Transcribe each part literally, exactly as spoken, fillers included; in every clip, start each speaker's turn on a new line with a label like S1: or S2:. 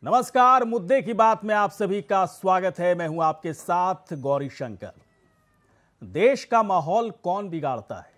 S1: नमस्कार, मुद्दे की बात में आप सभी का स्वागत है। मैं हूं आपके साथ गौरी शंकर। देश का माहौल कौन बिगाड़ता है?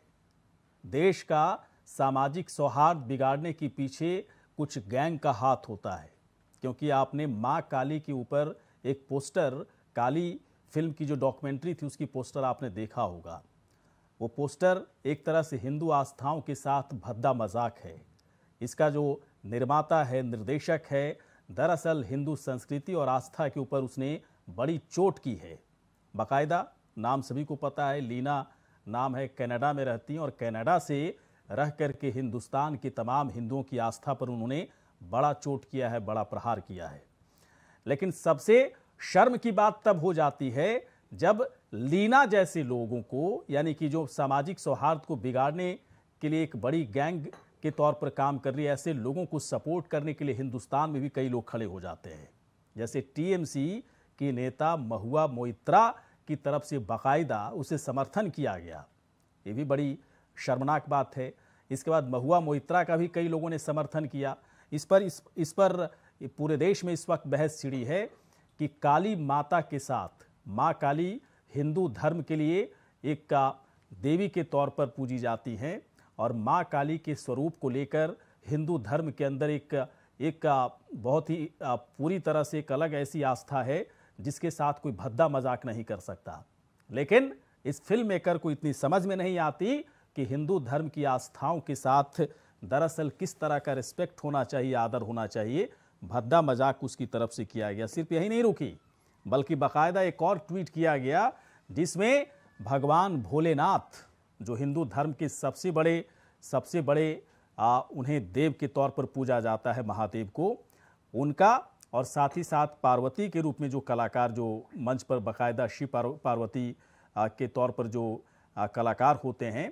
S1: देश का सामाजिक सौहार्द बिगाड़ने के पीछे कुछ गैंग का हाथ होता है, क्योंकि आपने मां काली के ऊपर एक पोस्टर, काली फिल्म की जो डॉक्यूमेंट्री थी उसकी पोस्टर आपने देखा होगा। वो पोस्टर एक तरह से हिंदू आस्थाओं के साथ भद्दा मजाक है। इसका जो निर्माता है, निर्देशक है, दरअसल हिंदू संस्कृति और आस्था के ऊपर उसने बड़ी चोट की है। बाकायदा नाम सभी को पता है, लीना नाम है, कनाडा में रहती हैं और कनाडा से रह करके हिंदुस्तान के तमाम हिंदुओं की आस्था पर उन्होंने बड़ा चोट किया है, बड़ा प्रहार किया है। लेकिन सबसे शर्म की बात तब हो जाती है जब लीना जैसे लोगों को, यानी कि जो सामाजिक सौहार्द को बिगाड़ने के लिए एक बड़ी गैंग के तौर पर काम कर रही है, ऐसे लोगों को सपोर्ट करने के लिए हिंदुस्तान में भी कई लोग खड़े हो जाते हैं। जैसे टीएमसी की नेता महुआ मोइत्रा की तरफ से बाकायदा उसे समर्थन किया गया। ये भी बड़ी शर्मनाक बात है। इसके बाद महुआ मोइत्रा का भी कई लोगों ने समर्थन किया। इस पर इस, इस पर पूरे देश में इस वक्त बहस छिड़ी है कि काली माता के साथ, माँ काली हिंदू धर्म के लिए एक देवी के तौर पर पूजी जाती हैं और माँ काली के स्वरूप को लेकर हिंदू धर्म के अंदर एक एक बहुत ही पूरी तरह से एक अलग ऐसी आस्था है जिसके साथ कोई भद्दा मजाक नहीं कर सकता। लेकिन इस फिल्म मेकर को इतनी समझ में नहीं आती कि हिंदू धर्म की आस्थाओं के साथ दरअसल किस तरह का रिस्पेक्ट होना चाहिए, आदर होना चाहिए। भद्दा मजाक उसकी तरफ से किया गया। सिर्फ यही नहीं रुकी, बल्कि बाकायदा एक और ट्वीट किया गया जिसमें भगवान भोलेनाथ, जो हिंदू धर्म के सबसे बड़े सबसे बड़े आ, उन्हें देव के तौर पर पूजा जाता है, महादेव को, उनका, और साथ ही साथ पार्वती के रूप में जो कलाकार जो मंच पर बाकायदा शिव पार्वती आ, के तौर पर जो आ, कलाकार होते हैं,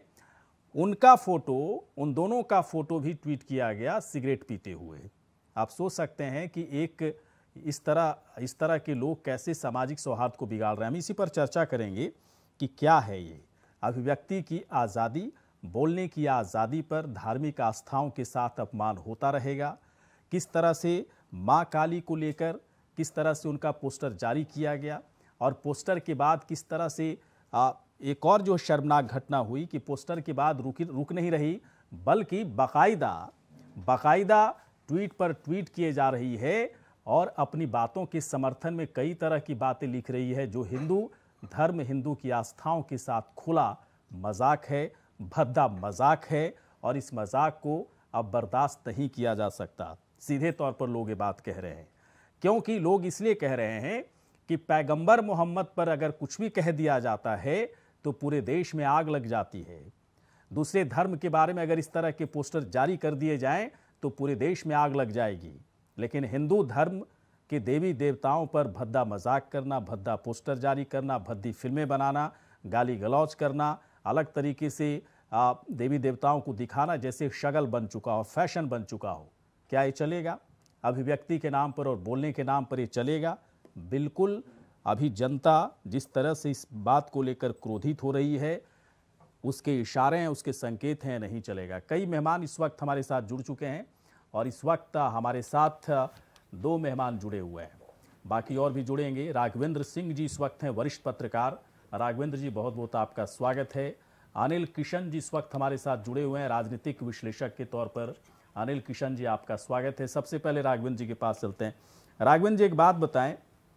S1: उनका फोटो, उन दोनों का फोटो भी ट्वीट किया गया सिगरेट पीते हुए। आप सोच सकते हैं कि एक इस तरह इस तरह के लोग कैसे सामाजिक सौहार्द को बिगाड़ रहे हैं। हम इसी पर चर्चा करेंगे कि क्या है ये अभिव्यक्ति की आज़ादी, बोलने की आज़ादी पर धार्मिक आस्थाओं के साथ अपमान होता रहेगा। किस तरह से माँ काली को लेकर किस तरह से उनका पोस्टर जारी किया गया, और पोस्टर के बाद किस तरह से आ, एक और जो शर्मनाक घटना हुई कि पोस्टर के बाद रुक रुक नहीं रही, बल्कि बाकायदा बाकायदा ट्वीट पर ट्वीट किए जा रही है और अपनी बातों के समर्थन में कई तरह की बातें लिख रही है, जो हिंदू धर्म, हिंदू की आस्थाओं के साथ खुला मजाक है, भद्दा मजाक है, और इस मजाक को अब बर्दाश्त नहीं किया जा सकता। सीधे तौर पर लोग ये बात कह रहे हैं, क्योंकि लोग इसलिए कह रहे हैं कि पैगंबर मोहम्मद पर अगर कुछ भी कह दिया जाता है तो पूरे देश में आग लग जाती है। दूसरे धर्म के बारे में अगर इस तरह के पोस्टर जारी कर दिए जाएं तो पूरे देश में आग लग जाएगी। लेकिन हिंदू धर्म के देवी देवताओं पर भद्दा मजाक करना, भद्दा पोस्टर जारी करना, भद्दी फिल्में बनाना, गाली गलौज करना, अलग तरीके से आ, देवी देवताओं को दिखाना जैसे शगल बन चुका हो, फैशन बन चुका हो, क्या ये चलेगा? अभिव्यक्ति के नाम पर और बोलने के नाम पर ये चलेगा? बिल्कुल। अभी जनता जिस तरह से इस बात को लेकर क्रोधित हो रही है, उसके इशारे हैं, उसके संकेत हैं, नहीं चलेगा। कई मेहमान इस वक्त हमारे साथ जुड़ चुके हैं और इस वक्त हमारे साथ दो मेहमान जुड़े हुए हैं, बाकी और भी जुड़ेंगे। राघवेंद्र सिंह जी इस वक्त हैं वरिष्ठ पत्रकार। राघवेंद्र जी, बहुत बहुत आपका स्वागत है। अनिल किशन जी इस वक्त हमारे साथ जुड़े हुए हैं राजनीतिक विश्लेषक के तौर पर। अनिल किशन जी, आपका स्वागत है। सबसे पहले राघवेंद्र जी के पास चलते हैं। राघवेंद्र जी, एक बात बताएं,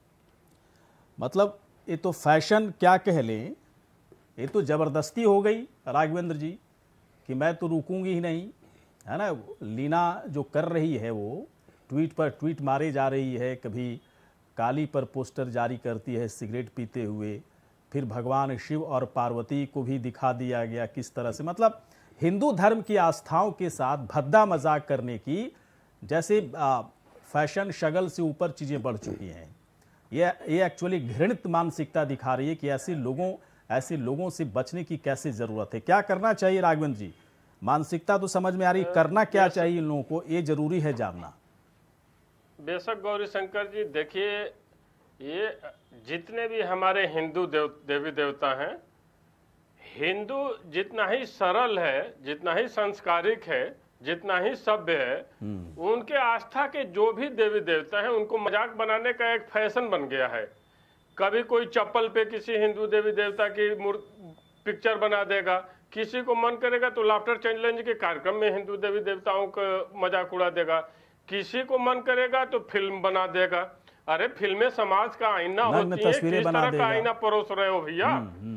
S1: मतलब ये तो फैशन क्या कह लें, ये तो ज़बरदस्ती हो गई राघवेंद्र जी, कि मैं तो रुकूंगी ही नहीं, है ना। लीना जो कर रही है वो ट्वीट पर ट्वीट मारे जा रही है, कभी काली पर पोस्टर जारी करती है सिगरेट पीते हुए, फिर भगवान शिव और पार्वती को भी दिखा दिया गया किस तरह से, मतलब हिंदू धर्म की आस्थाओं के साथ भद्दा मजाक करने की जैसे आ, फैशन शगल से ऊपर चीज़ें बढ़ चुकी हैं। ये ये एक्चुअली घृणित मानसिकता दिखा रही है कि ऐसे लोगों ऐसे लोगों से बचने की कैसे ज़रूरत है, क्या करना चाहिए राघवेंद्र जी? मानसिकता तो समझ में आ रही, करना क्या चाहिए इन लोगों को, ये जरूरी है जानना।
S2: बेशक गौरी शंकर जी, देखिए, ये जितने भी हमारे हिंदू देव देवी देवता हैं, हिंदू जितना ही सरल है, जितना ही संस्कारिक है, जितना ही सभ्य है, उनके आस्था के जो भी देवी देवता हैं उनको मजाक बनाने का एक फैशन बन गया है। कभी कोई चप्पल पे किसी हिंदू देवी देवता की पिक्चर बना देगा, किसी को मन करेगा तो लाफ्टर चैलेंज के कार्यक्रम में हिंदू देवी देवताओं का मजाक उड़ा देगा, किसी को मन करेगा तो फिल्म बना देगा। अरे फिल्में समाज का आईना होती है, किस तरह का आईना परोस रहे हो भैया।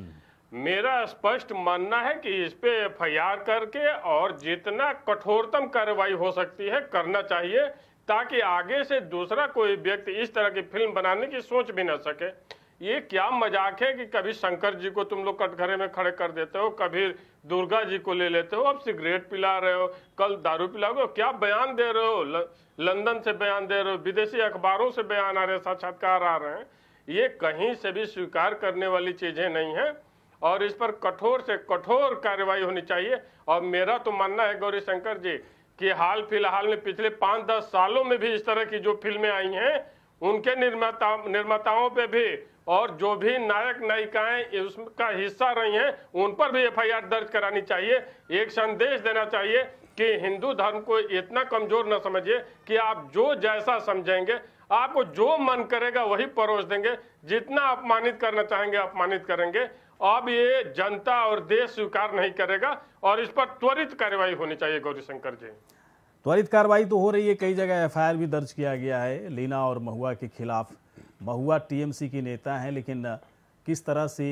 S2: मेरा स्पष्ट मानना है कि इस पे एफ आई आर करके और जितना कठोरतम कार्रवाई हो सकती है करना चाहिए, ताकि आगे से दूसरा कोई व्यक्ति इस तरह की फिल्म बनाने की सोच भी न सके। ये क्या मजाक है कि कभी शंकर जी को तुम लोग कटघरे में खड़े कर देते हो, कभी दुर्गा जी को ले लेते हो, अब सिगरेट पिला रहे हो, कल दारू पिला रहे हो, क्या बयान दे रहे हो, ल, लंदन से बयान दे रहे हो, विदेशी अखबारों से बयान आ रहे हैं, साक्षात्कार आ रहे हैं। ये कहीं से भी स्वीकार करने वाली चीजें नहीं है और इस पर कठोर से कठोर कार्रवाई होनी चाहिए। और मेरा तो मानना है गौरी शंकर जी कि हाल फिलहाल में पिछले पाँच दस सालों में भी इस तरह की जो फिल्में आई हैं उनके निर्माता निर्माताओं पे भी और जो भी नायक नायिकाएं उसका हिस्सा रही हैं उन पर भी एफ आई आर दर्ज करानी चाहिए। एक संदेश देना चाहिए कि हिंदू धर्म को इतना कमजोर न समझिए कि आप जो जैसा समझेंगे, आपको जो मन करेगा वही परोस देंगे, जितना अपमानित करना चाहेंगे अपमानित करेंगे। अब ये जनता और देश स्वीकार नहीं करेगा और इस पर त्वरित कार्रवाई होनी चाहिए। गौरी शंकर जी,
S1: त्वरित कार्रवाई तो हो रही है, कई जगह एफ आई आर भी दर्ज किया गया है लीना और महुआ के खिलाफ। महुआ टी एम सी की नेता हैं, लेकिन किस तरह से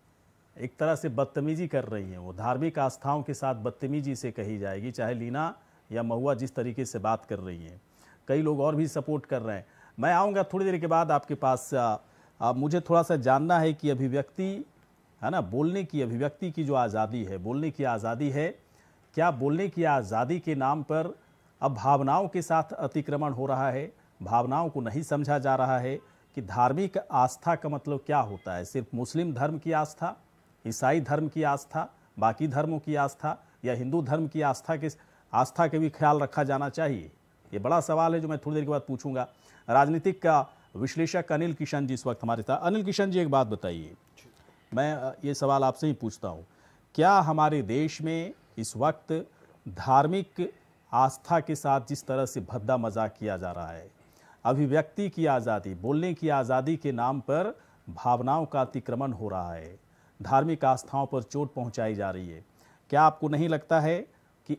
S1: एक तरह से बदतमीजी कर रही हैं, वो धार्मिक आस्थाओं के साथ बदतमीजी से कही जाएगी, चाहे लीना या महुआ जिस तरीके से बात कर रही हैं। कई लोग और भी सपोर्ट कर रहे हैं। मैं आऊँगा थोड़ी देर के बाद आपके पास। अब मुझे थोड़ा सा जानना है कि अभिव्यक्ति है ना, बोलने की अभिव्यक्ति की जो आज़ादी है, बोलने की आज़ादी है, क्या बोलने की आज़ादी के नाम पर अब भावनाओं के साथ अतिक्रमण हो रहा है? भावनाओं को नहीं समझा जा रहा है कि धार्मिक आस्था का मतलब क्या होता है। सिर्फ मुस्लिम धर्म की आस्था, ईसाई धर्म की आस्था, बाकी धर्मों की आस्था या हिंदू धर्म की आस्था के आस्था के भी ख्याल रखा जाना चाहिए? ये बड़ा सवाल है जो मैं थोड़ी देर के बाद पूछूंगा। राजनीतिक का विश्लेषक अनिल किशन जी इस वक्त हमारे साथ। अनिल किशन जी, एक बात बताइए, मैं ये सवाल आपसे ही पूछता हूँ, क्या हमारे देश में इस वक्त धार्मिक आस्था के साथ जिस तरह से भद्दा मजाक किया जा रहा है, अभिव्यक्ति की आज़ादी, बोलने की आज़ादी के नाम पर भावनाओं का अतिक्रमण हो रहा है, धार्मिक आस्थाओं पर चोट पहुंचाई जा रही है, क्या आपको नहीं लगता है कि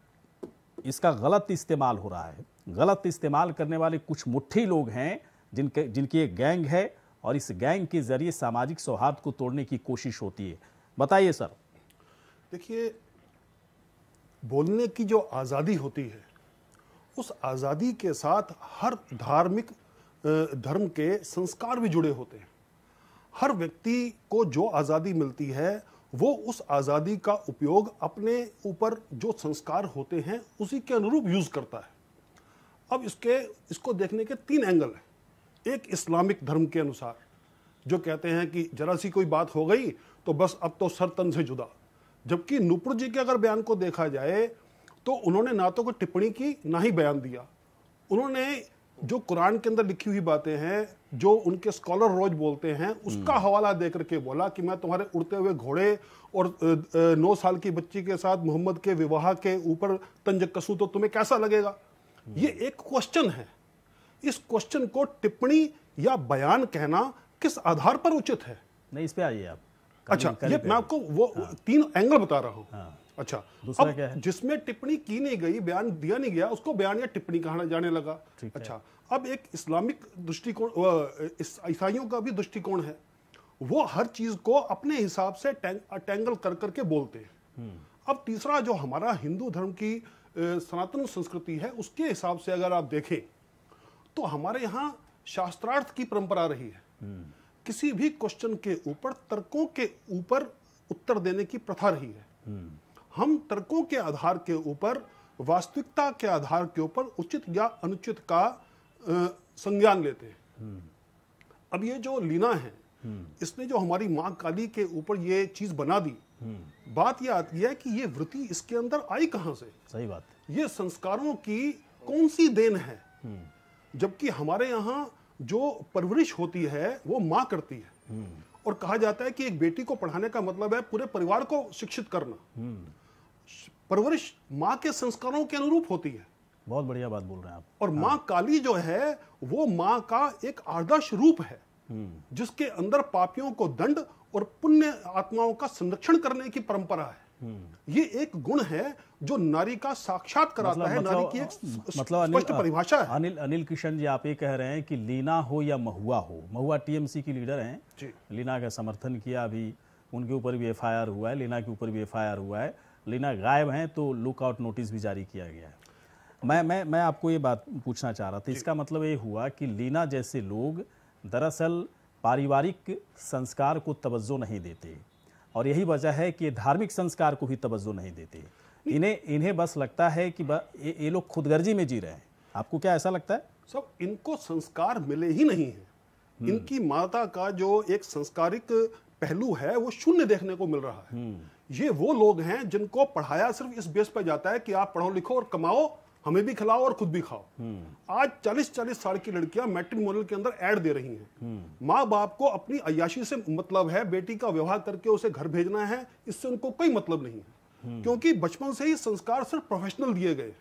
S1: इसका गलत इस्तेमाल हो रहा है? गलत इस्तेमाल करने वाले कुछ मुट्ठी लोग हैं जिनके जिनकी एक गैंग है और इस गैंग के जरिए सामाजिक सौहार्द को तोड़ने की कोशिश होती है। बताइए सर।
S3: देखिए, बोलने की जो आज़ादी होती है उस आज़ादी के साथ हर धार्मिक धर्म के संस्कार भी जुड़े होते हैं। हर व्यक्ति को जो आज़ादी मिलती है वो उस आज़ादी का उपयोग अपने ऊपर जो संस्कार होते हैं उसी के अनुरूप यूज़ करता है। अब इसके इसको देखने के तीन एंगल हैं। एक इस्लामिक धर्म के अनुसार जो कहते हैं कि जरा सी कोई बात हो गई तो बस अब तो सर तन से जुदा, जबकि नूपुर जी के अगर बयान को देखा जाए तो उन्होंने ना तो कोई टिप्पणी की ना ही बयान दिया। उन्होंने जो कुरान के अंदर लिखी हुई बातें हैं, जो उनके स्कॉलर रोज बोलते हैं, उसका हवाला दे करके बोला कि मैं तुम्हारे उड़ते हुए घोड़े और नौ साल की बच्ची के साथ मोहम्मद के विवाह के ऊपर तंज कसूं तो तुम्हें कैसा लगेगा। ये एक क्वेश्चन है। इस क्वेश्चन को टिप्पणी या बयान कहना किस आधार पर उचित है? नहीं,
S1: इस पे आइए आप।
S3: अच्छा, ये मैं आपको वो हाँ। तीन एंगल बता रहा हूँ।
S1: हाँ।
S3: अच्छा,
S1: दूसरा
S3: अब
S1: क्या है?
S3: जिसमें टिप्पणी की नहीं गई, बयान दिया नहीं गया, उसको बयान या टिप्पणी कहा जाने लगा। अच्छा, अब एक इस्लामिक दृष्टिकोण, ईसाइयों का भी दृष्टिकोण है, वो हर चीज को अपने हिसाब से टैंग, टैंगल कर करके बोलते हैं। अब तीसरा जो हमारा हिंदू धर्म की सनातन संस्कृति है, उसके हिसाब से अगर आप देखें तो हमारे यहाँ शास्त्रार्थ की परंपरा रही है। किसी भी क्वेश्चन के ऊपर तर्कों के ऊपर उत्तर देने की प्रथा रही है। हम तर्कों के आधार के ऊपर, वास्तविकता के आधार के ऊपर उचित या अनुचित का संज्ञान लेते हैं। अब ये जो लीना है, इसने जो हमारी माँ काली के ऊपर ये चीज बना दी, बात ये आती है कि ये वृत्ति इसके अंदर आई कहां से?
S1: सही बात।
S3: ये संस्कारों की कौन सी देन है? जबकि हमारे यहाँ जो परवरिश होती है वो माँ करती है, और कहा जाता है कि एक बेटी को पढ़ाने का मतलब है पूरे परिवार को शिक्षित करना। परवरिश माँ के संस्कारों के अनुरूप होती है।
S1: बहुत बढ़िया बात बोल रहे हैं आप।
S3: और माँ काली जो है वो माँ का एक आदर्श रूप है, जिसके अंदर पापियों को दंड और पुण्य आत्माओं का संरक्षण करने की परंपरा है। ये एक गुण है जो नारी का साक्षात कराता
S1: मतलब,
S3: है।
S1: मतलब,
S3: नारी की एक
S1: मतलब
S3: स्पष्ट परिभाषा है।
S1: अनिल अनिल किशन जी, आप ये कह रहे हैं कि लीना हो या महुआ हो, महुआ टीएमसी की लीडर हैं
S3: जी।
S1: लीना का समर्थन किया, अभी उनके ऊपर भी एफआईआर हुआ है, लीना के ऊपर भी एफआईआर हुआ है। लीना गायब हैं तो लुकआउट नोटिस भी जारी किया गया है। मैं मैं मैं आपको ये बात पूछना चाह रहा था, इसका मतलब ये हुआ कि लीना जैसे लोग दरअसल पारिवारिक संस्कार को तवज्जो नहीं देते, और यही वजह है कि धार्मिक संस्कार को भी तवज्जो नहीं देते। इन्हें इन्हें बस लगता है कि ये, ये लोग खुदगर्जी में जी रहे हैं। आपको क्या ऐसा लगता है?
S3: सब इनको संस्कार मिले ही नहीं है। इनकी माता का जो एक संस्कारिक पहलू है वो शून्य देखने को मिल रहा है। ये वो लोग हैं जिनको पढ़ाया सिर्फ इस बेस पर जाता है कि आप पढ़ो लिखो और कमाओ, हमें भी खिलाओ और खुद भी खाओ। आज चालीस चालीस साल की लड़कियां मैट्रिमोनियल के अंदर ऐड दे रही हैं। माँ बाप को अपनी अय्याशी से मतलब है, बेटी का विवाह करके उसे घर भेजना है, इससे उनको कोई मतलब नहीं है, क्योंकि बचपन से ही संस्कार सिर्फ प्रोफेशनल दिए गए।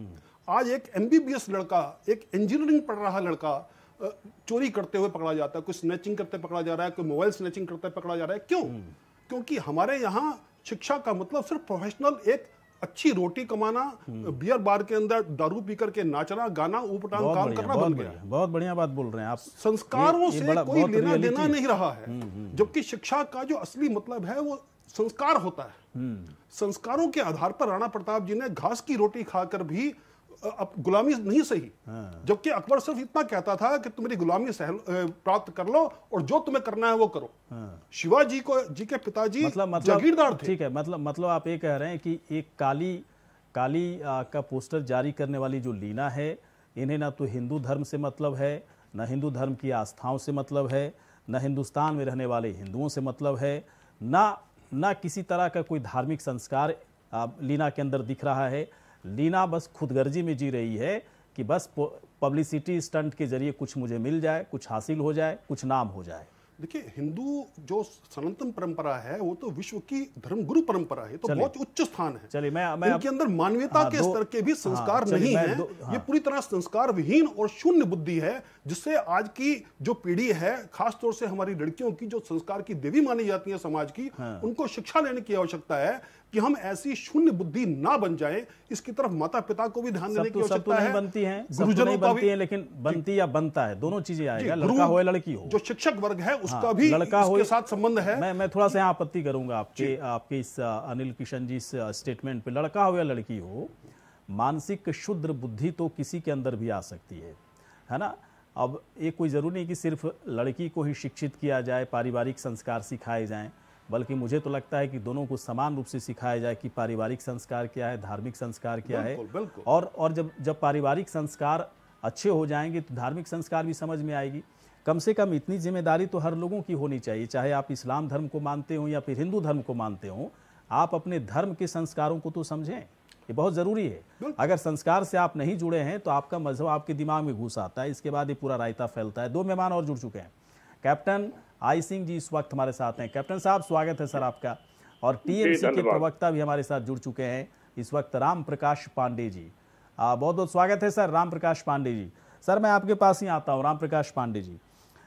S3: आज एक एमबीबीएस लड़का, एक इंजीनियरिंग पढ़ रहा लड़का चोरी करते हुए पकड़ा जाता है, कोई स्नैचिंग करते पकड़ा जा रहा है, कोई मोबाइल स्नैचिंग करते पकड़ा जा रहा है। क्यों? क्योंकि हमारे यहाँ शिक्षा का मतलब सिर्फ प्रोफेशनल, एक अच्छी रोटी कमाना, बियर बार के अंदर दारू पी करके नाचना, गाना, ऊपटांग काम करना बन गया।
S1: बहुत बढ़िया बात बोल रहे हैं आप।
S3: संस्कारों
S1: ये, ये
S3: से
S1: बड़ा,
S3: कोई लेना देना
S1: है।
S3: नहीं रहा है, जबकि शिक्षा का जो असली मतलब है वो संस्कार होता है। संस्कारों के आधार पर राणा प्रताप जी ने घास की रोटी खाकर भी अब गुलामी नहीं सही, जबकि अकबर सिर्फ इतना कहता था कि तुम मेरी गुलामी सहल प्राप्त कर लो और जो तुम्हें करना है वो करो। शिवाजी को जी के पिताजी
S1: मतलब, मतलब
S3: जागीरदार थे।
S1: ठीक है, मतलब मतलब आप ये कह रहे हैं कि एक काली काली आ, का पोस्टर जारी करने वाली जो लीना है, इन्हें ना तो हिंदू धर्म से मतलब है, न हिंदू धर्म की आस्थाओं से मतलब है, न हिंदुस्तान में रहने वाले हिंदुओं से मतलब है, ना ना किसी तरह का कोई धार्मिक संस्कार आ, लीना के अंदर दिख रहा है। लीना बस खुदगर्जी में जी रही है कि बस पब्लिसिटी स्टंट के जरिए कुछ मुझे मिल जाए, कुछ हासिल हो जाए, कुछ नाम हो जाए।
S3: देखिए, हिंदू जो सनातन परंपरा है वो तो विश्व की धर्मगुरु परंपरा है, तो बहुत उच्च स्थान है।
S1: चलिए, मैं, मैं
S3: इनके अंदर मानवीयता
S1: हाँ,
S3: के स्तर के भी संस्कार
S1: हाँ,
S3: नहीं है।
S1: हाँ,
S3: ये पूरी तरह संस्कार विहीन और शून्य बुद्धि है, जिससे आज की जो पीढ़ी है, खासतौर से हमारी लड़कियों की जो संस्कार की देवी मानी जाती है समाज की, हाँ। उनको शिक्षा लेने की आवश्यकता है कि हम ऐसी शून्य बुद्धि ना बन जाएं। इसकी तरफ माता पिता को भी ध्यान देने की आवश्यकता है।
S1: बनती है, गुरुजनों का भी, लेकिन बनती या बनता है, दोनों चीजें आएगा। लड़का हो या लड़की हो,
S3: जो शिक्षक वर्ग है उसका भी लड़का हो साथ संबंध है।
S1: मैं मैं थोड़ा सा यहाँ आपत्ति करूंगा आपके आपके इस अनिल किशन जी इस स्टेटमेंट पे। लड़का हो या लड़की हो, मानसिक शुद्र बुद्धि तो किसी के अंदर भी आ सकती है, है ना। अब ये कोई जरूरी नहीं कि सिर्फ लड़की को ही शिक्षित किया जाए, पारिवारिक संस्कार सिखाए जाएं, बल्कि मुझे तो लगता है कि दोनों को समान रूप से सिखाया जाए कि पारिवारिक संस्कार क्या है, धार्मिक संस्कार क्या है। और और जब जब पारिवारिक संस्कार अच्छे हो जाएंगे तो धार्मिक संस्कार भी समझ में आएगी। कम से कम इतनी जिम्मेदारी तो हर लोगों की होनी चाहिए, चाहे आप इस्लाम धर्म को मानते हो या फिर हिंदू धर्म को मानते हो, आप अपने धर्म के संस्कारों को तो समझें, ये बहुत ज़रूरी है। अगर संस्कार से आप नहीं जुड़े हैं तो आपका मजहब आपके दिमाग में घुस आता है, इसके बाद ये पूरा रायता फैलता है। दो मेहमान और जुड़ चुके हैं। कैप्टन आई सिंह जी इस वक्त हमारे साथ हैं। कैप्टन साहब, स्वागत है सर आपका। और टीएमसी के प्रवक्ता भी हमारे साथ जुड़ चुके हैं इस वक्त, राम प्रकाश पांडे जी। बहुत बहुत स्वागत है सर, राम प्रकाश पांडे जी। सर, मैं आपके पास ही आता हूँ। राम प्रकाश पांडे जी,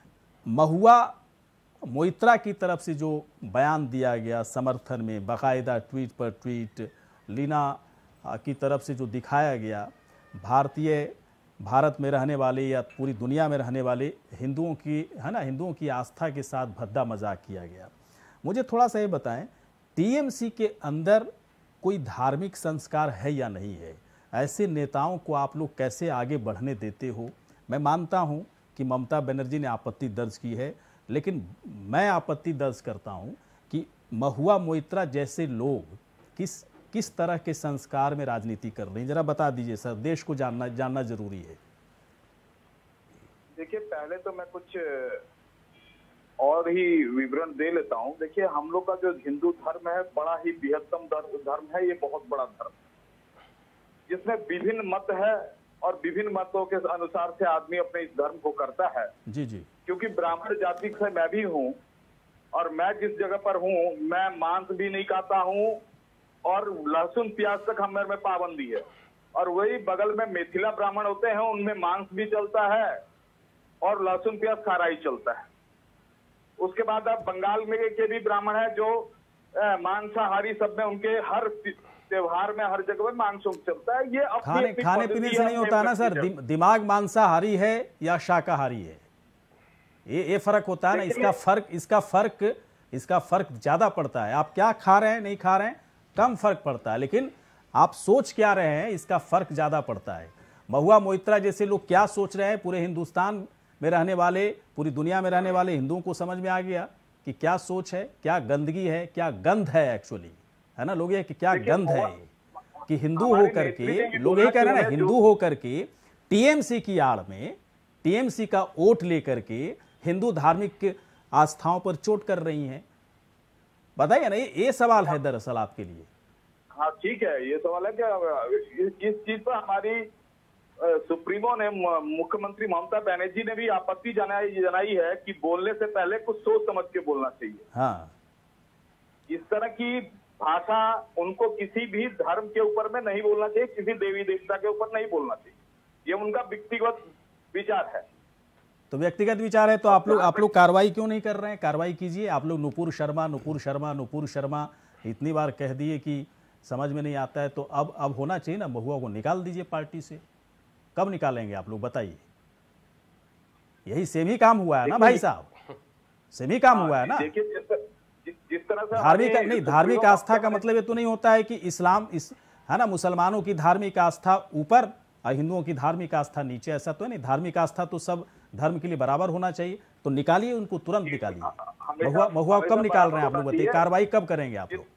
S1: महुआ मोइत्रा की तरफ से जो बयान दिया गया समर्थन में, बाकायदा ट्वीट पर ट्वीट, लीना की तरफ से जो दिखाया गया, भारतीय भारत में रहने वाले या पूरी दुनिया में रहने वाले हिंदुओं की, है ना, हिंदुओं की आस्था के साथ भद्दा मजाक किया गया। मुझे थोड़ा सा ये बताएं, टीएमसी के अंदर कोई धार्मिक संस्कार है या नहीं है? ऐसे नेताओं को आप लोग कैसे आगे बढ़ने देते हो? मैं मानता हूं कि ममता बनर्जी ने आपत्ति दर्ज की है, लेकिन मैं आपत्ति दर्ज करता हूं कि महुआ मोइत्रा जैसे लोग किस किस तरह के संस्कार में राजनीति कर रहे हैं, जरा बता दीजिए सर, देश को जानना जानना जरूरी है।
S4: देखिए, पहले तो मैं कुछ और ही विवरण दे लेता हूं। देखिए, हम लोग का जो हिंदू धर्म है बड़ा ही बृहत्तम धर्म है, ये बहुत बड़ा धर्म, जिसमें विभिन्न मत है और विभिन्न मतों के अनुसार से आदमी अपने इस धर्म को करता है।
S1: जी जी।
S4: क्योंकि ब्राह्मण जाति से मैं भी हूँ और मैं जिस जगह पर हूँ, मैं मांस भी नहीं खाता हूँ और लहसुन प्याज तक हमारे में पाबंदी है। और वही बगल में मिथिला ब्राह्मण होते हैं, उनमें मांस भी चलता है और लहसुन प्याज खारा ही चलता है। उसके बाद अब बंगाल में के भी ब्राह्मण है जो मांसाहारी, सब में उनके हर त्योहार में हर जगह में मांस चलता है। ये अपनी
S1: खाने
S4: अपनी
S1: खाने
S4: पद्धति
S1: पीने
S4: है,
S1: से नहीं
S4: अपने
S1: होता ना सर,
S4: अपनी
S1: दि, दिमाग मांसाहारी है या शाकाहारी है, ये ये फर्क होता है ना। इसका फर्क इसका फर्क इसका फर्क ज्यादा पड़ता है। आप क्या खा रहे हैं नहीं खा रहे हैं कम फर्क पड़ता है, लेकिन आप सोच क्या रहे हैं इसका फर्क ज्यादा पड़ता है। महुआ मोइत्रा जैसे लोग क्या सोच रहे हैं, पूरे हिंदुस्तान में रहने वाले, पूरी दुनिया में रहने वाले हिंदुओं को समझ में आ गया कि क्या सोच है, क्या गंदगी है, क्या गंध है एक्चुअली, है ना। लोग ये कि क्या गंध है कि हिंदू हो करके, लोग यही कह रहे हैं ना, हिंदू हो करके टीएमसी की आड़ में, टीएमसी का वोट लेकर के हिंदू धार्मिक आस्थाओं पर चोट कर रही हैं। बताइए ना, ये सवाल है दरअसल आपके लिए।
S4: हाँ ठीक है, ये सवाल है कि इस, इस चीज पर हमारी सुप्रीमो ने, मुख्यमंत्री ममता बनर्जी ने भी आपत्ति जनाई जनाई है कि बोलने से पहले कुछ सोच समझ के बोलना चाहिए।
S1: हाँ,
S4: इस तरह की भाषा उनको किसी भी धर्म के ऊपर में नहीं बोलना चाहिए, किसी देवी देवता के ऊपर नहीं बोलना चाहिए। ये उनका व्यक्तिगत विचार है।
S1: तो व्यक्तिगत विचार है तो आप लोग आप लोग कार्रवाई क्यों नहीं कर रहे हैं? कार्रवाई कीजिए। आप लोग नुपुर शर्मा नुपुर शर्मा नुपुर शर्मा इतनी बार कह दिए कि समझ में नहीं आता है, तो अब अब होना चाहिए ना, महुआ को निकाल दीजिए पार्टी से। कब निकालेंगे आप लोग बताइए? यही सेम ही काम हुआ है ना भाई साहब, सेम ही काम हुआ है ना।
S4: देखिए जिस, जिस तरह से
S1: धार्मिक नहीं, धार्मिक आस्था का मतलब ये तो नहीं होता है कि इस्लाम इस है ना, मुसलमानों की धार्मिक आस्था ऊपर और हिंदुओं की धार्मिक आस्था नीचे, ऐसा तो है नहीं। धार्मिक आस्था तो सब धर्म के लिए बराबर होना चाहिए। तो निकालिए उनको, तुरंत निकालिए। महुआ महुआ कब निकाल रहे हैं आप लोग बताइए? कार्रवाई कब करेंगे आप लोग?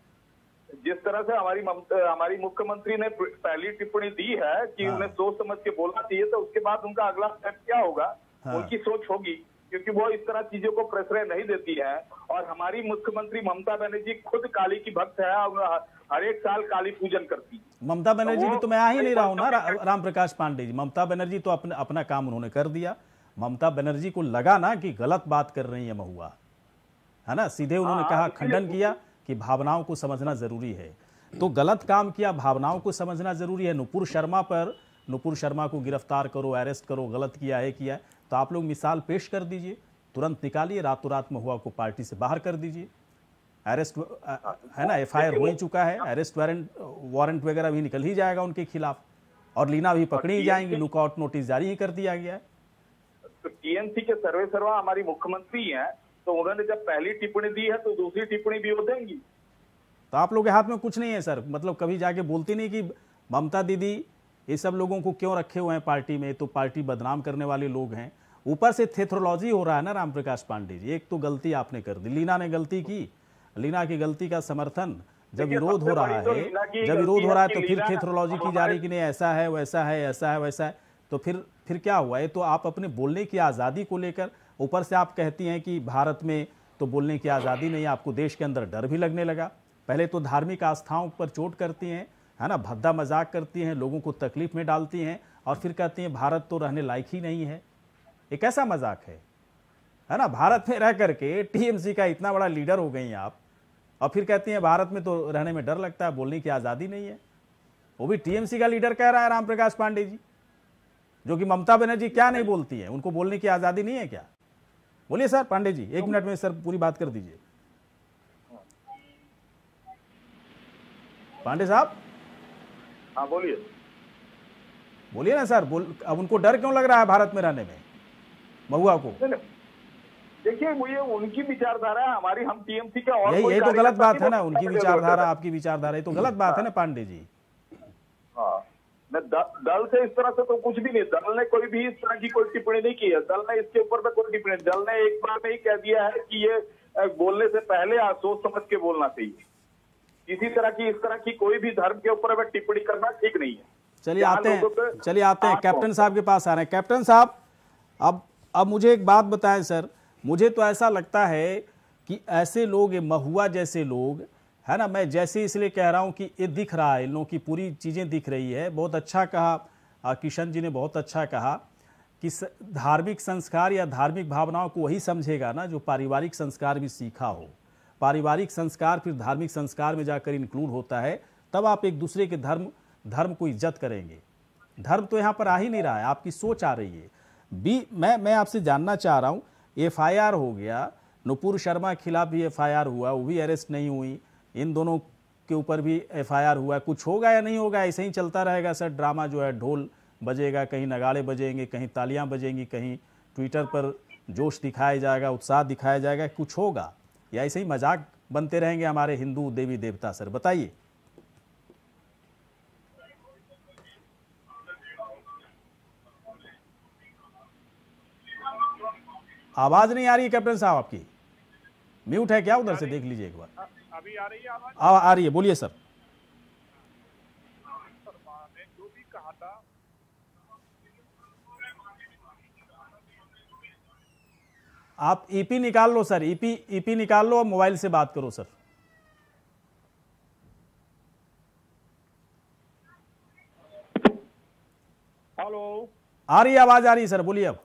S4: जिस तरह से हमारी हमारी मुख्यमंत्री ने पहली टिप्पणी दी है कि
S1: हाँ।
S4: उन्हें सोच समझ के बोलना चाहिए, तो उसके बाद उनका अगला स्टेप क्या होगा?
S1: हाँ।
S4: उनकी सोच होगी, क्योंकि वो इस तरह चीजों को प्रश्रय नहीं देती है। और हमारी मुख्यमंत्री ममता बनर्जी खुद काली की भक्त है और हर एक साल काली पूजन करती है।
S1: ममता बनर्जी भी तो मैं आ ही नहीं रहा हूं ना, रा, राम प्रकाश पांडे जी। ममता बनर्जी तो अपने अपना काम उन्होंने कर दिया। ममता बनर्जी को लगा ना कि गलत बात कर रही है महुआ, है ना, सीधे उन्होंने कहा, खंडन किया कि भावनाओं को समझना जरूरी है। तो गलत काम किया, भावनाओं को समझना जरूरी है। नुपुर शर्मा पर, नुपुर शर्मा को गिरफ्तार करो, अरेस्ट करो, गलत किया है किया है, तो आप लोग मिसाल पेश कर दीजिए, तुरंत निकालिए, रातों रात महुआ को पार्टी से बाहर कर दीजिए। अरेस्ट है ना, एफ आई आर हो ही चुका है, अरेस्ट वारंट वारंट वगैरह भी निकल ही जाएगा उनके खिलाफ, और लीना भी पकड़ी ही जाएंगी, लुकआउट नोटिस जारी ही कर दिया गया है।
S4: तो टीएमसी के सर्वे सर्वा हमारी मुख्यमंत्री हैं, तो उन्होंने जब पहली टिप्पणी दी है तो दूसरी टिप्पणी भी वो देंगी।
S1: तो आप लोग के हाथ में कुछ नहीं है सर, मतलब कभी जाके बोलती नहीं कि ममता दीदी ये सब लोगों को क्यों रखे हुए हैं पार्टी में, तो पार्टी बदनाम करने वाले लोग हैं। ऊपर से थेथरोलॉजी हो रहा है ना राम प्रकाश पांडे जी। एक तो गलती आपने कर दी, लीना ने गलती की, लीना की गलती का समर्थन जब विरोध हो रहा है, जब विरोध हो रहा है तो फिर थेथरोलॉजी की जा रही कि नहीं ऐसा है वैसा है ऐसा है वैसा है, तो फिर फिर क्या हुआ? ये तो आप अपने बोलने की आज़ादी को लेकर, ऊपर से आप कहती हैं कि भारत में तो बोलने की आज़ादी नहीं है, आपको देश के अंदर डर भी लगने लगा। पहले तो धार्मिक आस्थाओं पर चोट करती हैं, है ना, भद्दा मजाक करती हैं, लोगों को तकलीफ में डालती हैं, और फिर कहती हैं भारत तो रहने लायक ही नहीं है। ये कैसा मजाक है, है ना? भारत में रह करके टीएमसी का इतना बड़ा लीडर हो गई आप, और फिर कहती हैं भारत में तो रहने में डर लगता है, बोलने की आज़ादी नहीं है। वो भी टीएमसी का लीडर कह रहा है राम प्रकाश पांडे जी, जो कि ममता बनर्जी क्या नहीं बोलती है, उनको बोलने की आज़ादी नहीं है क्या? बोलिए सर पांडे जी, एक मिनट में सर पूरी बात कर दीजिए। पांडे साहब,
S4: हाँ बोलिए।
S1: बोलिए ना सर, बोल। अब उनको डर क्यों लग रहा है भारत में रहने में, महुआ को?
S4: देखिए वो ये उनकी विचारधारा है, हमारी हम टीएमसी के और
S1: यही यही तो गलत बात है ना, उनकी विचारधारा आपकी विचारधारा, ये तो गलत बात है ना पांडे जी।
S4: हाँ, दल से इस तरह से तो कुछ भी नहीं, दल ने कोई भी इस तरह की कोई टिप्पणी नहीं की है। दल ने इसके ऊपर में कोई टिप्पणी, दल ने एक बार में ही कह दिया है कि ये बोलने से पहले सोच समझ के बोलना चाहिए। किसी तरह की इस तरह की कोई भी धर्म के ऊपर में टिप्पणी करना ठीक नहीं है।
S1: चलिए आते हैं, चलिए आते हैं कैप्टन साहब के पास आ रहे हैं। कैप्टन साहब, अब अब मुझे एक बात बताएं सर, मुझे तो ऐसा लगता है कि ऐसे लोग, महुआ जैसे लोग, है ना, मैं जैसे इसलिए कह रहा हूं कि ये दिख रहा है, इन लोगों की पूरी चीज़ें दिख रही है। बहुत अच्छा कहा किशन जी ने, बहुत अच्छा कहा कि धार्मिक संस्कार या धार्मिक भावनाओं को वही समझेगा ना जो पारिवारिक संस्कार भी सीखा हो। पारिवारिक संस्कार फिर धार्मिक संस्कार में जाकर इंक्लूड होता है, तब आप एक दूसरे के धर्म धर्म को इज्जत करेंगे। धर्म तो यहाँ पर आ ही नहीं रहा है, आपकी सोच आ रही है। बी मैं मैं आपसे जानना चाह रहा हूँ, एफ आई आर हो गया, नुपुर शर्मा के खिलाफ भी एफ आई आर हुआ, वो भी अरेस्ट नहीं हुई, इन दोनों के ऊपर भी एफ आई आर हुआ, कुछ होगा या नहीं होगा? ऐसे ही चलता रहेगा सर ड्रामा जो है, ढोल बजेगा, कहीं नगाड़े बजेंगे, कहीं तालियां बजेंगी, कहीं ट्विटर पर जोश दिखाया जाएगा, उत्साह दिखाया जाएगा, कुछ होगा या ऐसे ही मजाक बनते रहेंगे हमारे हिंदू देवी देवता? सर बताइए। आवाज नहीं आ रही है कैप्टन साहब आपकी, म्यूट है क्या? उधर से देख लीजिए एक बार।
S5: अभी आ रही है आवाज?
S1: आ, आ रही है, बोलिए सर।
S5: ने जो भी कहा था,
S1: आप ईपी निकाल लो सर, ईपी ईपी निकाल लो और मोबाइल से बात करो सर।
S5: हेलो,
S1: आ रही है आवाज, आ रही है सर, बोलिए अब।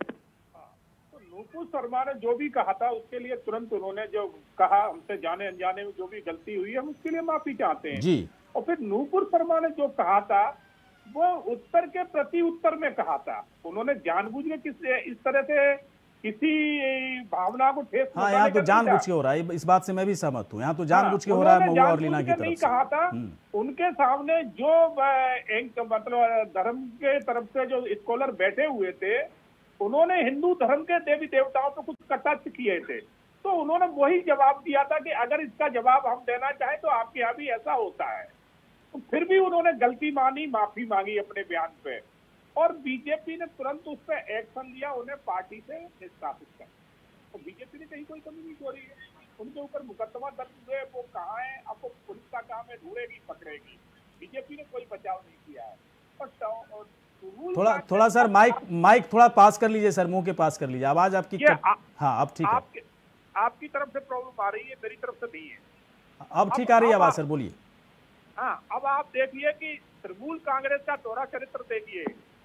S5: तो नुपुर शर्मा ने जो भी कहा था उसके लिए तुरंत उन्होंने जो कहा, हमसे जाने अनजाने में जो भी गलती हुई है हम उसके लिए माफी चाहते हैं
S1: जी।
S5: और फिर नुपुर शर्मा ने जो कहा था वो उत्तर के प्रति उत्तर में कहा था। उन्होंने जानबूझ के किस इस तरह से किसी भावना को ठेस
S1: हाँ, यहाँ तो जानबूझ के हो रहा है, इस बात से मैं भी सहमत हूँ, यहाँ तो जानबूझ के हो रहा है महुआ और लीना की तरफ
S5: नहीं
S1: से।
S5: कहा था। उनके सामने जो एक मतलब धर्म के तरफ से जो स्कॉलर बैठे हुए थे, उन्होंने हिंदू धर्म के देवी देवताओं पर कुछ कटाक्ष किए थे, तो उन्होंने वही जवाब दिया था कि अगर इसका जवाब हम देना चाहें तो आपके यहाँ भी ऐसा होता है। तो फिर भी उन्होंने गलती मानी, माफी मांगी अपने बयान पे, और बीजेपी ने तुरंत उस पर एक्शन लिया, उन्हें पार्टी से निष्कासित कर। तो बीजेपी ने कहीं कोई कमी नहीं छोड़ी है, उनके ऊपर मुकदमा दर्ज हुए, वो कहाँ है अब वो पुलिस का काम है, ढूंढेगी पकड़ेगी। बीजेपी ने कोई बचाव नहीं किया है। और
S1: थोड़ा थोड़ा सर माइक माइक थोड़ा पास कर लीजिए सर, मुंह के पास कर लीजिए, आवाज आपकी
S5: कट...
S1: आ, हाँ अब ठीक है।
S5: आपके, आपकी तरफ से प्रॉब्लम आ रही है, मेरी तरफ से नहीं है।
S1: अब ठीक आ रही है आवाज सर, बोलिए।
S5: हाँ, अब आप देखिए कि तृणमूल कांग्रेस का दोहरा चरित्र देखिए।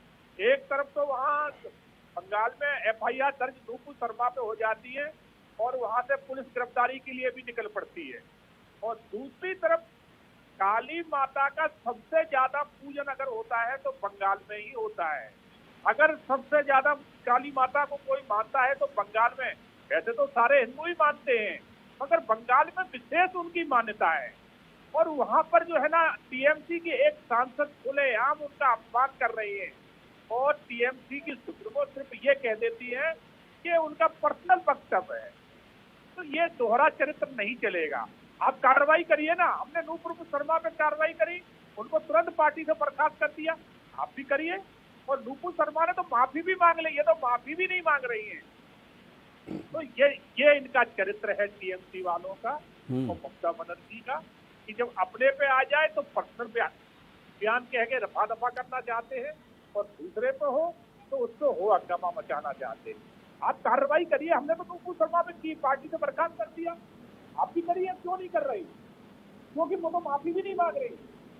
S5: एक तरफ तो वहाँ बंगाल में एफ आई आर दर्ज नुपुर शर्मा पे हो जाती है और वहां से पुलिस गिरफ्तारी के लिए भी निकल पड़ती है, और दूसरी तरफ काली माता का सबसे ज्यादा पूजन अगर होता है तो बंगाल में ही होता है। अगर सबसे ज्यादा काली माता को कोई मानता है तो बंगाल में, वैसे तो सारे हिंदू ही मानते हैं मगर बंगाल में विशेष उनकी मान्यता है। और वहां पर जो है ना टी एम सी की एक सांसद खुलेआम उनका अपमान कर रही है, और टी एम सी की सुप्रीमो सिर्फ ये कह देती है कि उनका पर्सनल वक्तव्य है। तो ये दोहरा चरित्र नहीं चलेगा। आप कार्रवाई करिए ना, हमने नुपुर शर्मा पे कार्रवाई करी, उनको तुरंत पार्टी से बर्खास्त कर दिया, आप भी करिए। और नुपुर शर्मा ने तो माफी भी मांग ली, ये तो माफी भी नहीं मांग रही है। तो ये ये इनका चरित्र है टी एम सी वालों का और ममता बनर्जी का, कि जब अपने पे आ जाए तो पर्सनल बयान बयान कह के रफा दफा करना चाहते हैं, और दूसरे पे हो तो उसको हो हंगामा मचाना चाहते हैं। आप कार्रवाई करिए, हमने तो नुपुर शर्मा पे की, पार्टी से बर्खास्त कर दिया, आप भी करिए। क्यों नहीं कर रही? क्योंकि वो तो माफी भी नहीं मांग रही।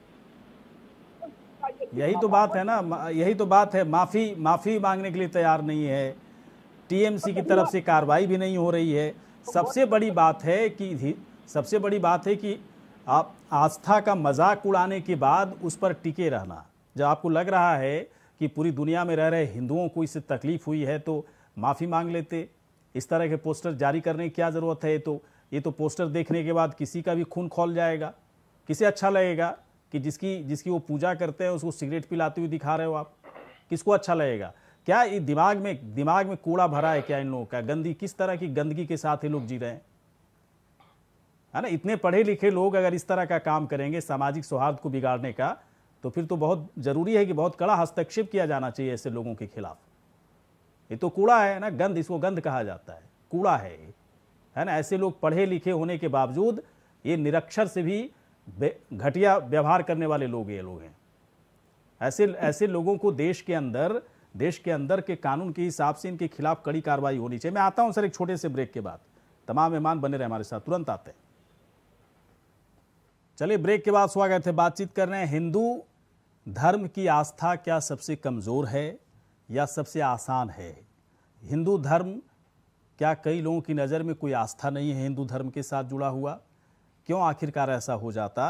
S1: यही तो बात है ना, यही तो बात है, माफी माफी मांगने के लिए तैयार नहीं है, टी एम सी की तरफ से कार्रवाई भी नहीं हो रही है। सबसे बड़ी बात है कि सबसे बड़ी बात है कि आप आस्था का मजाक उड़ाने के बाद उस पर टिके रहना। जब आपको लग रहा है कि पूरी दुनिया में रह रहे हिंदुओं को इससे तकलीफ हुई है तो माफ़ी मांग लेते। इस तरह के पोस्टर जारी करने की क्या ज़रूरत है? तो ये तो पोस्टर देखने के बाद किसी का भी खून खौल जाएगा। किसे अच्छा लगेगा कि जिसकी जिसकी वो पूजा करते हैं उसको सिगरेट पिलाते हुए दिखा रहे हो आप? किसको अच्छा लगेगा? क्या ये दिमाग में दिमाग में कूड़ा भरा है क्या इन लोगों का? गंदी किस तरह की गंदगी के साथ ये लोग जी रहे हैं, है ना? इतने पढ़े लिखे लोग अगर इस तरह का काम करेंगे सामाजिक सौहार्द को बिगाड़ने का, तो फिर तो बहुत जरूरी है कि बहुत कड़ा हस्तक्षेप किया जाना चाहिए ऐसे लोगों के खिलाफ। ये तो कूड़ा है ना, गंद, इसको गंद कहा जाता है, कूड़ा है, है ना? ऐसे लोग पढ़े लिखे होने के बावजूद ये निरक्षर से भी घटिया व्यवहार करने वाले लोग ये लोग हैं। ऐसे ऐसे लोगों को देश के अंदर देश के अंदर के कानून के हिसाब से इनके खिलाफ कड़ी कार्रवाई होनी चाहिए। मैं आता हूं सर एक छोटे से ब्रेक के बाद, तमाम मेहमान बने रहे हमारे साथ, तुरंत आते हैं। चलिए ब्रेक के बाद स्वागत है। बातचीत कर रहे हैं हिंदू धर्म की आस्था क्या सबसे कमज़ोर है या सबसे आसान है? हिंदू धर्म, क्या कई लोगों की नज़र में कोई आस्था नहीं है हिंदू धर्म के साथ जुड़ा हुआ? क्यों आखिरकार ऐसा हो जाता?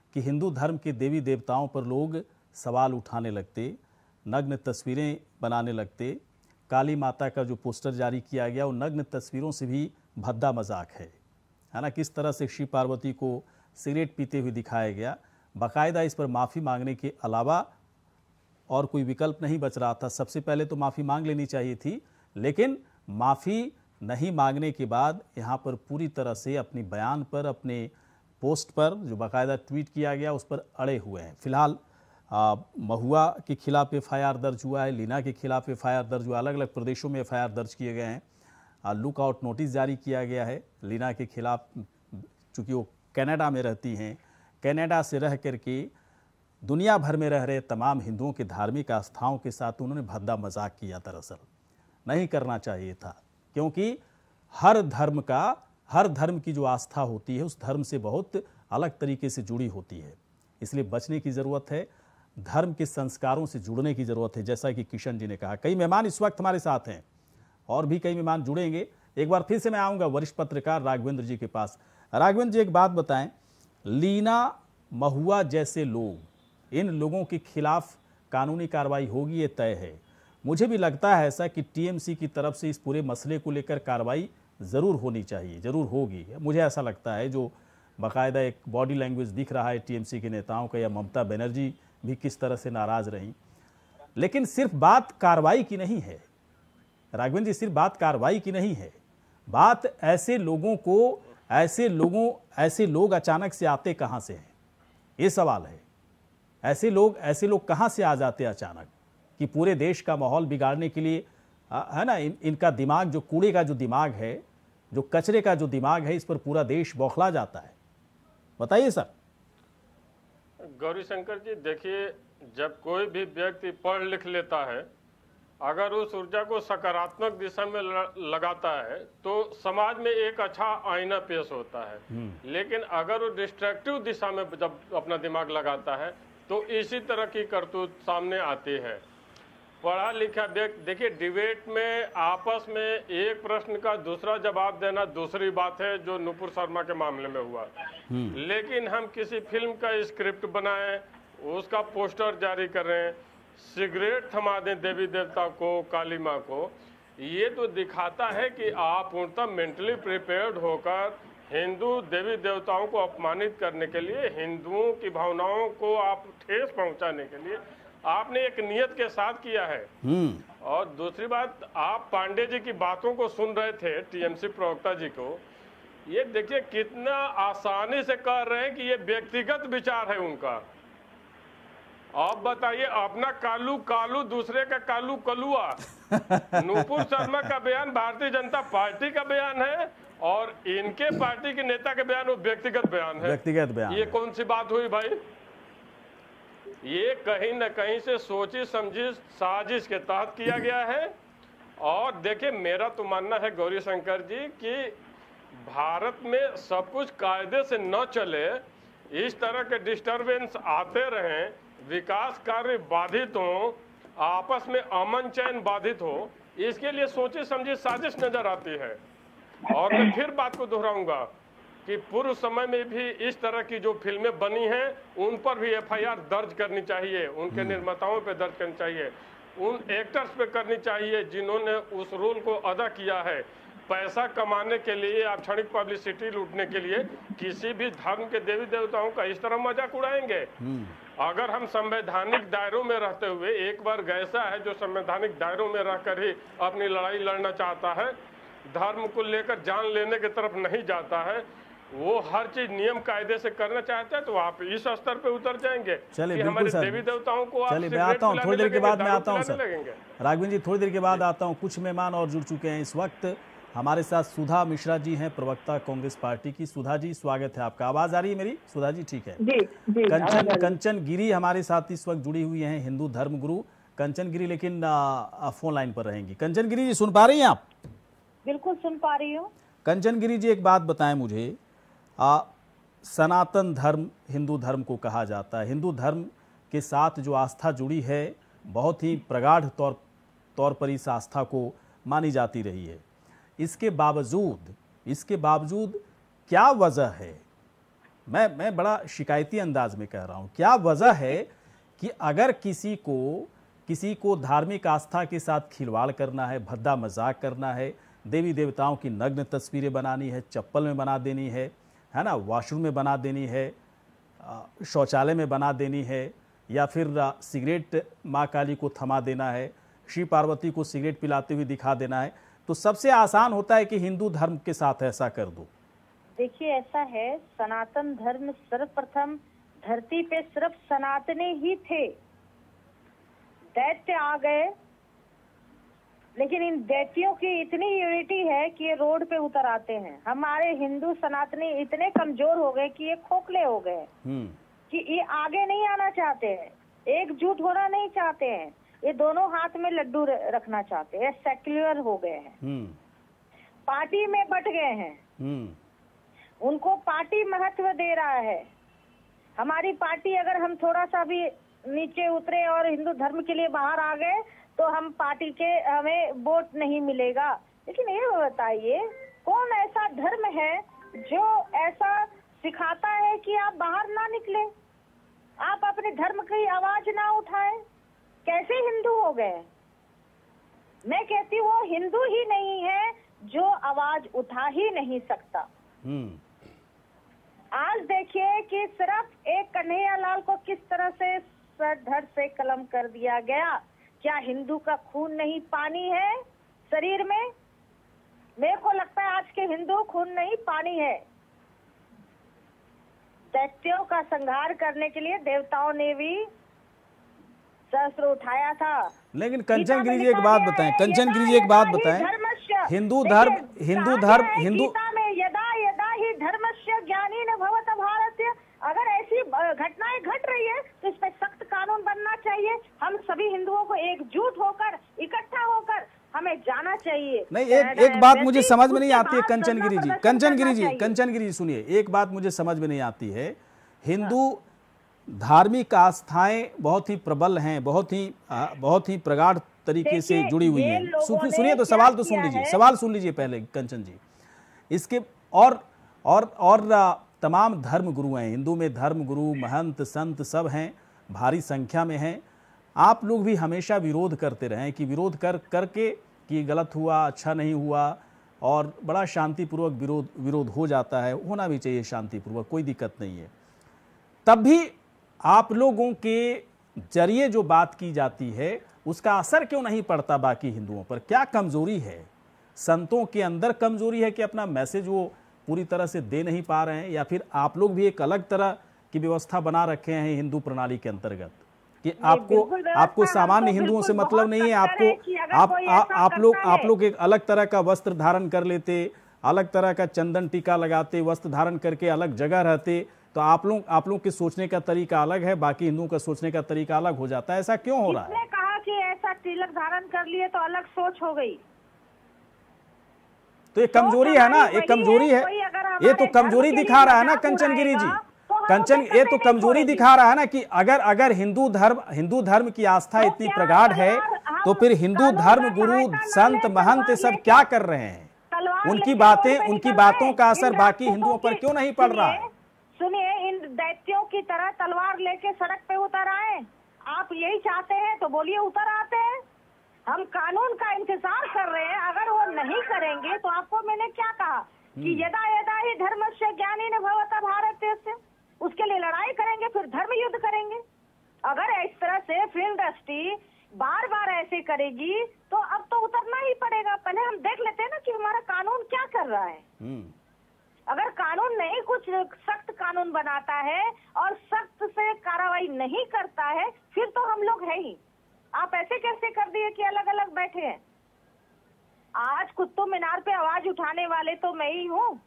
S1: कि हिंदू धर्म के देवी देवताओं पर लोग सवाल उठाने लगते, नग्न तस्वीरें बनाने लगते। काली माता का जो पोस्टर जारी किया गया वो नग्न तस्वीरों से भी भद्दा मजाक है है ना। किस तरह से शिव पार्वती को सिगरेट पीते हुए दिखाया गया, बाकायदा इस पर माफ़ी मांगने के अलावा और कोई विकल्प नहीं बच रहा था। सबसे पहले तो माफ़ी मांग लेनी चाहिए थी, लेकिन माफ़ी नहीं मांगने के बाद यहाँ पर पूरी तरह से अपनी बयान पर, अपने पोस्ट पर जो बाकायदा ट्वीट किया गया उस पर अड़े हुए हैं। फिलहाल आ, महुआ के खिलाफ एफ आई आर दर्ज हुआ है, लीना के खिलाफ एफ आई आर दर्ज हुआ, अलग अलग प्रदेशों में एफ आई आर दर्ज किए गए हैं। लुक आउट नोटिस जारी किया गया है लीना के खिलाफ, चूँकि वो कनाडा में रहती हैं। कनाडा से रह करके दुनिया भर में रह रहे तमाम हिंदुओं के धार्मिक आस्थाओं के साथ उन्होंने भद्दा मजाक किया। दरअसल नहीं करना चाहिए था, क्योंकि हर धर्म का, हर धर्म की जो आस्था होती है उस धर्म से बहुत अलग तरीके से जुड़ी होती है। इसलिए बचने की ज़रूरत है, धर्म के संस्कारों से जुड़ने की ज़रूरत है। जैसा कि किशन जी ने कहा, कई मेहमान इस वक्त हमारे साथ हैं और भी कई मेहमान जुड़ेंगे। एक बार फिर से मैं आऊँगा वरिष्ठ पत्रकार राघवेंद्र जी के पास। राघवेंद्र जी, एक बात बताएं, लीना, महुआ जैसे लोग, इन लोगों के खिलाफ कानूनी कार्रवाई होगी, ये तय है। मुझे भी लगता है ऐसा कि टी एम सी की तरफ से इस पूरे मसले को लेकर कार्रवाई ज़रूर होनी चाहिए, ज़रूर होगी, मुझे ऐसा लगता है। जो बाकायदा एक बॉडी लैंग्वेज दिख रहा है टी एम सी के नेताओं का, या ममता बनर्जी भी किस तरह से नाराज़ रहीं। लेकिन सिर्फ बात कार्रवाई की नहीं है राघवेंद्र जी, सिर्फ बात कार्रवाई की नहीं है, बात ऐसे लोगों को, ऐसे लोगों ऐसे लोग अचानक से आते कहाँ से हैं, ये सवाल है। ऐसे लोग ऐसे लोग कहाँ से आ जाते अचानक कि पूरे देश का माहौल बिगाड़ने के लिए, है ना। इन, इनका दिमाग, जो कूड़े का जो दिमाग है, जो कचरे का जो दिमाग है, इस पर पूरा देश बौखला जाता है। बताइए सर।
S2: गौरी शंकर जी, देखिए, जब कोई भी व्यक्ति पढ़ लिख लेता है, अगर उस ऊर्जा को सकारात्मक दिशा में लगाता है तो समाज में एक अच्छा आईना पेश होता है। लेकिन अगर वो डिस्ट्रक्टिव दिशा में जब अपना दिमाग लगाता है तो इसी तरह की करतूत सामने आती है। पढ़ा लिखा व्यक्ति, देखिए, डिबेट में आपस में एक प्रश्न का दूसरा जवाब देना दूसरी बात है, जो नुपुर शर्मा के मामले में हुआ। लेकिन हम किसी फिल्म का स्क्रिप्ट बनाएं, उसका पोस्टर जारी कर रहे हैं, सिगरेट थमा दें देवी देवता को, काली माँ को, ये तो दिखाता है कि आप पूर्णतः मेंटली प्रिपेयर्ड होकर हिंदू देवी देवताओं को अपमानित करने के लिए, हिंदुओं की भावनाओं को आप ठेस पहुंचाने के लिए आपने एक नियत के साथ किया है। और दूसरी बात, आप पांडे जी की बातों को सुन रहे थे, टी एम सी प्रवक्ता जी को, ये देखिए कितना आसानी से कह रहे हैं कि ये व्यक्तिगत विचार है उनका। आप बताइए, अपना कालू कालू, दूसरे का कालू कलुआ। नुपुर शर्मा का बयान भारतीय जनता पार्टी का बयान है और इनके पार्टी के नेता के बयान वो व्यक्तिगत बयान है।
S1: व्यक्तिगत बयान,
S2: ये कौन सी बात हुई भाई? ये कहीं न कहीं से सोची समझी साजिश के तहत किया गया है। और देखिए, मेरा तो मानना है गौरी शंकर जी कि भारत में सब कुछ कायदे से न चले, इस तरह के डिस्टरबेंस आते रहें, विकास कार्य बाधित हो, आपस में अमन चैन बाधित हो, इसके लिए सोची समझी साजिश नजर आती है। और मैं फिर बात को दोहराऊंगा कि पूर्व समय में भी इस तरह की जो फिल्में बनी हैं उन पर भी एफ आई आर दर्ज करनी चाहिए, उनके निर्माताओं पे दर्ज करनी चाहिए, उन एक्टर्स पे करनी चाहिए जिन्होंने उस रोल को अदा किया है। पैसा कमाने के लिए, आप क्षणिक पब्लिसिटी लूटने के लिए किसी भी धर्म के देवी देवताओं का इस तरह मजाक उड़ाएंगे? अगर हम संवैधानिक दायरों में रहते हुए, एक वर्ग ऐसा है जो संवैधानिक दायरों में रहकर ही अपनी लड़ाई लड़ना चाहता है, धर्म को लेकर जान लेने की तरफ नहीं जाता है, वो हर चीज नियम कायदे से करना चाहता है, तो आप इस स्तर पे उतर जाएंगे कि हमारे देवी देवताओं को आप
S1: चलिए, मैं आता हूँ थोड़ी देर के बाद, मैं आता हूँ सर राघवेंद्र जी, थोड़ी देर के बाद आता हूँ। कुछ मेहमान और जुड़ चुके हैं इस वक्त। हमारे साथ सुधा मिश्रा जी हैं, प्रवक्ता कांग्रेस पार्टी की। सुधा जी, स्वागत है आपका। आवाज आ रही है मेरी सुधा जी? ठीक है
S6: जी, जी,
S1: कंचन कंचन गिरी हमारे साथ इस वक्त जुड़ी हुई हैं, हिंदू धर्म गुरु कंचन गिरी, लेकिन फोन लाइन पर रहेंगी। कंचन गिरी जी, सुन पा रही हैं आप?
S6: बिल्कुल सुन पा रही हूँ।
S1: कंचन गिरी जी, एक बात बताएं मुझे, आ, सनातन धर्म हिंदू धर्म को कहा जाता है, हिंदू धर्म के साथ जो आस्था जुड़ी है बहुत ही प्रगाढ़ तौर तौर पर इस आस्था को मानी जाती रही है। इसके बावजूद इसके बावजूद क्या वजह है मैं मैं बड़ा शिकायती अंदाज में कह रहा हूं, क्या वजह है कि अगर किसी को किसी को धार्मिक आस्था के साथ खिलवाड़ करना है, भद्दा मजाक करना है, देवी देवताओं की नग्न तस्वीरें बनानी है, चप्पल में बना देनी है है ना, वॉशरूम में बना देनी है, शौचालय में बना देनी है, या फिर सिगरेट माँ काली को थमा देना है, शिव पार्वती को सिगरेट पिलाते हुए दिखा देना है, तो सबसे आसान होता है कि हिंदू धर्म के साथ ऐसा कर दो।
S6: देखिए ऐसा है, सनातन धर्म सर्वप्रथम धरती पे सिर्फ सनातनी ही थे। दैत्य आ गए, लेकिन इन दैत्यों की इतनी यूनिटी है कि ये रोड पे उतर आते हैं। हमारे हिंदू सनातनी इतने कमजोर हो गए कि ये खोखले हो गए कि ये आगे नहीं आना चाहते हैं, एकजुट होना नहीं चाहते हैं, ये दोनों हाथ में लड्डू रखना चाहते हैं, सेक्युलर हो गए हैं, पार्टी में बट गए हैं, उनको पार्टी महत्व दे रहा है। हमारी पार्टी, अगर हम थोड़ा सा भी नीचे उतरे और हिंदू धर्म के लिए बाहर आ गए तो हम पार्टी के हमें वोट नहीं मिलेगा। लेकिन ये बताइए, कौन ऐसा धर्म है जो ऐसा सिखाता है कि आप बाहर ना निकले, आप अपने धर्म की आवाज ना उठाएं? कैसे हिंदू हो गए? मैं कहती हूँ वो हिंदू ही नहीं है जो आवाज उठा ही नहीं सकता। आज देखिए कि सिर्फ एक कन्हैया लाल को किस तरह से सर धड़ से कलम कर दिया गया। क्या हिंदू का खून नहीं पानी है शरीर में? मेरे को लगता है आज के हिंदू खून नहीं पानी है। दैत्यों का संहार करने के लिए देवताओं ने भी शस्त्र उठाया था।
S1: लेकिन कंचन गिरी जी एक बात बताएं, कंचन गिरी जी एक बात बताएं, हिंदू धर्म हिंदू धर्म हिंदू
S6: में यदा यदा ही धर्मस्य ज्ञानी न भवत भारत। अगर ऐसी घटनाएं घट रही है तो इस पर सख्त कानून बनना चाहिए। हम सभी हिंदुओं को एकजुट होकर, इकट्ठा होकर हमें जाना चाहिए।
S1: नहीं, एक एक बात मुझे समझ में नहीं आती है कंचन गिरी जी, कंचन गिरी जी कंचन गिरी जी सुनिए, एक बात मुझे समझ में नहीं आती है। हिंदू धार्मिक आस्थाएं बहुत ही प्रबल हैं, बहुत ही बहुत ही प्रगाढ़ तरीके से जुड़ी हुई हैं। सुनिए तो सवाल तो सुन लीजिए, सवाल सुन लीजिए पहले कंचन जी। इसके और और और तमाम धर्म गुरु हैं हिंदू में, धर्म गुरु, महंत, संत सब हैं, भारी संख्या में हैं। आप लोग भी हमेशा विरोध करते रहे कि विरोध कर करके कि गलत हुआ, अच्छा नहीं हुआ, और बड़ा शांतिपूर्वक विरोध विरोध हो जाता है, होना भी चाहिए शांतिपूर्वक, कोई दिक्कत नहीं है। तब भी आप लोगों के जरिए जो बात की जाती है उसका असर क्यों नहीं पड़ता बाकी हिंदुओं पर? क्या कमजोरी है? संतों के अंदर कमजोरी है कि अपना मैसेज वो पूरी तरह से दे नहीं पा रहे हैं, या फिर आप लोग भी एक अलग तरह की व्यवस्था बना रखे हैं हिंदू प्रणाली के अंतर्गत कि आपको आपको सामान्य हिंदुओं से मतलब नहीं है, आपको आप आप लोग आप लोग एक अलग तरह का वस्त्र धारण कर लेते, अलग तरह का चंदन टीका लगाते, वस्त्र धारण करके अलग जगह रहते, तो आप लोग आप लोग के सोचने का तरीका अलग है, बाकी हिंदुओं का सोचने का तरीका अलग हो जाता है। ऐसा क्यों हो रहा है?
S6: कहा कि ऐसा तिलक धारण कर लिए तो अलग सोच हो गई,
S1: तो ये कमजोरी है ना, ये कमजोरी है, ये तो कमजोरी दिखा रहा है ना कंचन गिरी जी, कंचन ये तो कमजोरी दिखा रहा है ना कि अगर अगर हिंदू धर्म हिंदू धर्म की आस्था इतनी प्रगाढ़ है तो फिर हिंदू धर्म गुरु, संत, महंत सब क्या कर रहे हैं? उनकी बातें उनकी बातों का असर बाकी हिंदुओं पर क्यों नहीं पड़ रहा है?
S6: सुनिए, इन दैत्यों की तरह तलवार लेके सड़क पे उतर आए। आप यही चाहते हैं तो बोलिए, उतर आते हैं। हम कानून का इंतजार कर रहे हैं, अगर वो नहीं करेंगे तो आपको मैंने क्या कहा कि यदा यदा ही धर्मस्य ज्ञानी न भवता भारत से, उसके लिए लड़ाई करेंगे, फिर धर्म युद्ध करेंगे। अगर इस तरह से फिल्म इंडस्ट्री बार बार ऐसे करेगी तो अब तो उतरना ही पड़ेगा। पहले हम देख लेते हैं ना कि हमारा कानून क्या कर रहा है। अगर कानून नहीं कुछ सख्त कानून बनाता है और सख्त से कार्रवाई नहीं करता है, फिर तो हम लोग है ही। आप ऐसे कैसे कर दिए कि अलग अलग बैठे हैं? आज कुतुब मीनार पे आवाज उठाने वाले तो मैं ही हूँ।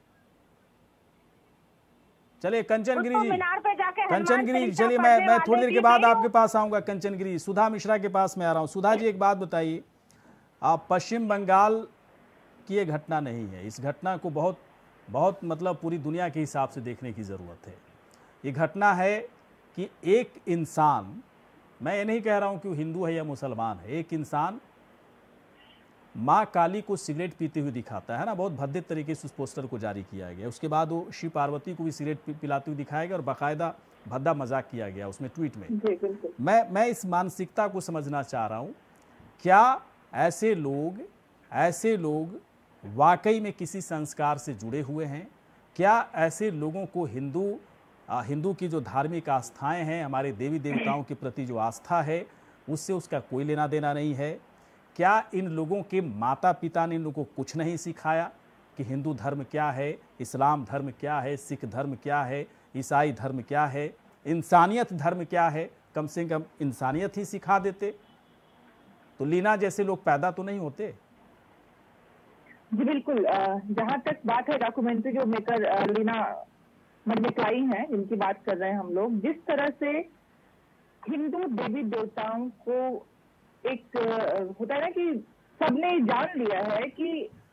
S1: चलिए कंचन गिरी जी,
S6: मीनार पे जाके
S1: कंचन गिरी जी, चलिए मैं मैं थोड़ी देर के बाद आपके पास आऊंगा। कंचन गिरी, सुधा मिश्रा के पास मैं आ रहा हूँ। सुधा जी एक बात बताइए, आप पश्चिम बंगाल की ये घटना नहीं है, इस घटना को बहुत बहुत मतलब पूरी दुनिया के हिसाब से देखने की ज़रूरत है। ये घटना है कि एक इंसान, मैं ये नहीं कह रहा हूँ कि वो हिंदू है या मुसलमान है, एक इंसान माँ काली को सिगरेट पीते हुए दिखाता है ना, बहुत भद्दे तरीके से उस पोस्टर को जारी किया गया। उसके बाद वो शिव पार्वती को भी सिगरेट पिलाते हुए दिखाया गया और बाकायदा भद्दा मजाक किया गया उसमें ट्वीट में। मैं मैं इस मानसिकता को समझना चाह रहा हूँ, क्या ऐसे लोग ऐसे लोग वाकई में किसी संस्कार से जुड़े हुए हैं? क्या ऐसे लोगों को हिंदू हिंदू की जो धार्मिक आस्थाएं हैं, हमारे देवी देवताओं के प्रति जो आस्था है, उससे उसका कोई लेना देना नहीं है? क्या इन लोगों के माता पिता ने इन लोगों को कुछ नहीं सिखाया कि हिंदू धर्म क्या है, इस्लाम धर्म क्या है, सिख धर्म क्या है, ईसाई धर्म क्या है, इंसानियत धर्म क्या है? कम से कम इंसानियत ही सिखा देते तो लीना जैसे लोग पैदा तो नहीं होते।
S7: जी बिल्कुल, जहाँ तक बात है डॉक्यूमेंट्री जो मेकर लीना मडमेकलाई हैं, जिनकी बात कर रहे हैं हम लोग, जिस तरह से हिंदू देवी देवताओं को एक होता है ना कि सबने जान लिया है कि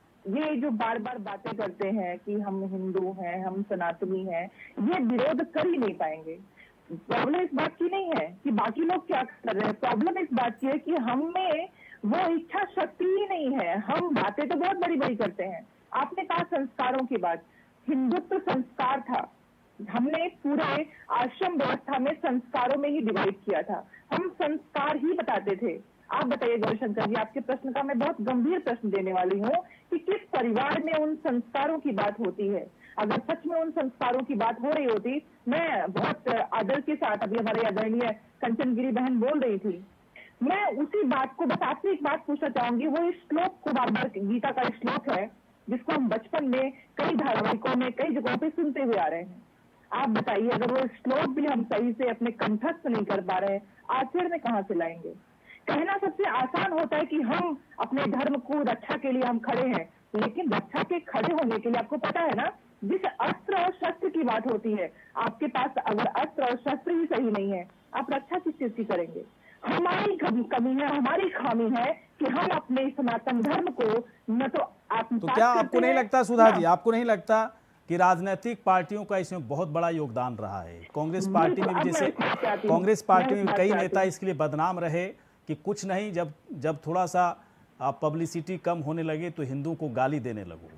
S7: ये जो बार बार बातें करते हैं कि हम हिंदू हैं, हम सनातनी हैं, ये विरोध कर ही नहीं पाएंगे। प्रॉब्लम इस बात की नहीं है कि बाकी लोग क्या कर रहे हैं, प्रॉब्लम इस बात की है कि हम में वो इच्छा शक्ति ही नहीं है। हम बातें तो बहुत बड़ी बड़ी करते हैं। आपने कहा संस्कारों की बात, हिंदुत्व संस्कार था। हमने पूरे आश्रम व्यवस्था में संस्कारों में ही डिवाइड किया था। हम संस्कार ही बताते थे। आप बताइए गौरीशंकर जी, आपके प्रश्न का मैं बहुत गंभीर प्रश्न देने वाली हूँ कि किस परिवार में उन संस्कारों की बात होती है। अगर सच में उन संस्कारों की बात हो रही होती, मैं बहुत आदर के साथ, अभी हमारे आदरणीय कंचन गिरी बहन बोल रही थी, मैं उसी बात को बस आपसे एक बात पूछना चाहूंगी। वो इस श्लोक को बार बार, गीता का श्लोक है जिसको हम बचपन में कई धारावाहिकों में कई जगहों पे सुनते हुए आ रहे हैं। आप बताइए, अगर वो श्लोक भी हम सही से अपने कंठस्थ नहीं कर पा रहे हैं, आचरण में कहाँ से लाएंगे? कहना सबसे आसान होता है कि हम अपने धर्म को रक्षा के लिए हम खड़े हैं, लेकिन रक्षा के खड़े होने के लिए आपको पता है ना, जिस अस्त्र और शस्त्र की बात होती है, आपके पास अगर अस्त्र और शस्त्र ही सही नहीं है, आप रक्षा किस चीज की करेंगे? हमारी कमी है, हमारी खामी है कि हम अपने सनातन धर्म को न तो आप
S1: तो क्या आपको नहीं लगता सुधा जी, आपको नहीं लगता कि राजनीतिक पार्टियों का इसमें बहुत बड़ा योगदान रहा है? कांग्रेस पार्टी में भी, जैसे कांग्रेस पार्टी में कई नेता इसके लिए बदनाम रहे कि कुछ नहीं, जब जब थोड़ा सा पब्लिसिटी कम होने लगे तो हिंदुओं को गाली देने लगो,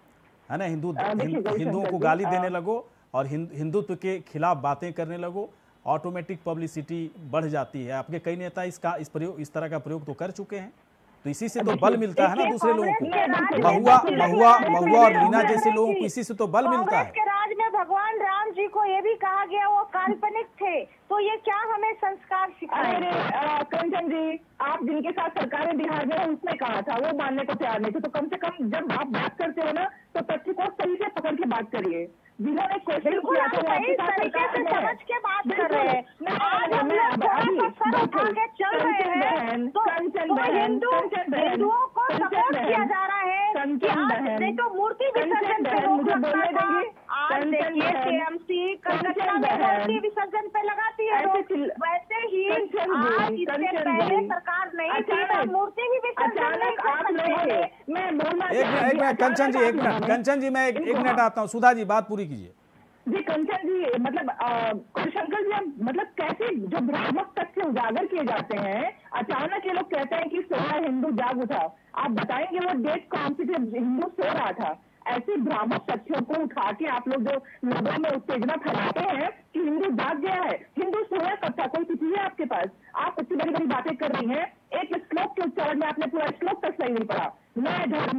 S1: है ना, हिंदू हिंदुओं को गाली देने लगो और हिंदुत्व के खिलाफ बातें करने लगो, ऑटोमेटिक पब्लिसिटी बढ़ जाती है। आपके कई नेता इसका इस प्रयोग इस तरह का प्रयोग तो कर चुके हैं, तो इसी से तो बल मिलता है ना दूसरे लोगों को। महुआ महुआ महुआ और लीना जैसे लोगों को इसी से तो बल मिलता है।
S6: के राज में भगवान राम जी को ये भी कहा गया वो काल्पनिक थे, तो ये क्या हमें संस्कार सिखाएंगे?
S7: कंचन जी, आप जिनके साथ सरकार में बिहार में उसने कहा था, वो मानने को तैयार नहीं थे, तो कम से कम जब आप बात करते हो ना तो तथ्य को सही से पकड़ के बात करिए। जिन्होंने क्वेश्चन किया था
S6: सही तरीके से समझ के बात कर रहे हैं। आज हम लोग थोड़ा सा सर उठा के चल रहे हैं तो हिंदू हिंदुओं को सपोर्ट किया जा रहा है कि आज देखो मूर्ति विसर्जन पे रोक लगता था, आज देखिए टीएमसी कलकत्ता में मूर्ति विसर्जन पे लगाती है रोक। वैसे ही आज इससे पहले सरकार नहीं थी तो मूर्ति भी विसर्जन नहीं कर सकते।
S1: एक मिनट कंचन जी, एक मिनट कंचन जी, मैं एक मिनट आता हूँ। सुधा जी बात पूरी कीजिए।
S7: जी कंचन जी, मतलब शंकर जी, मतलब कैसे जो भ्रामक तथ्य उजागर किए जाते हैं, अचानक ये लोग कहते हैं कि सोलह हिंदू जाग उठा। आप बताएंगे वो डेट कौन सी थी हिंदू सो रहा था? ऐसे भ्रामक तथ्यों को उठा के आप लोग जो लोगों में उत्तेजना फैलाते हैं कि हिंदू जाग गया है, हिंदू सोया कब था? कोई तिथि है आपके पास? आप इतनी बड़ी बड़ी बातें कर रही हैं, एक श्लोक के उच्चारण में आपने पूरा श्लोक तक सही नहीं पढ़ा। मैं धर्म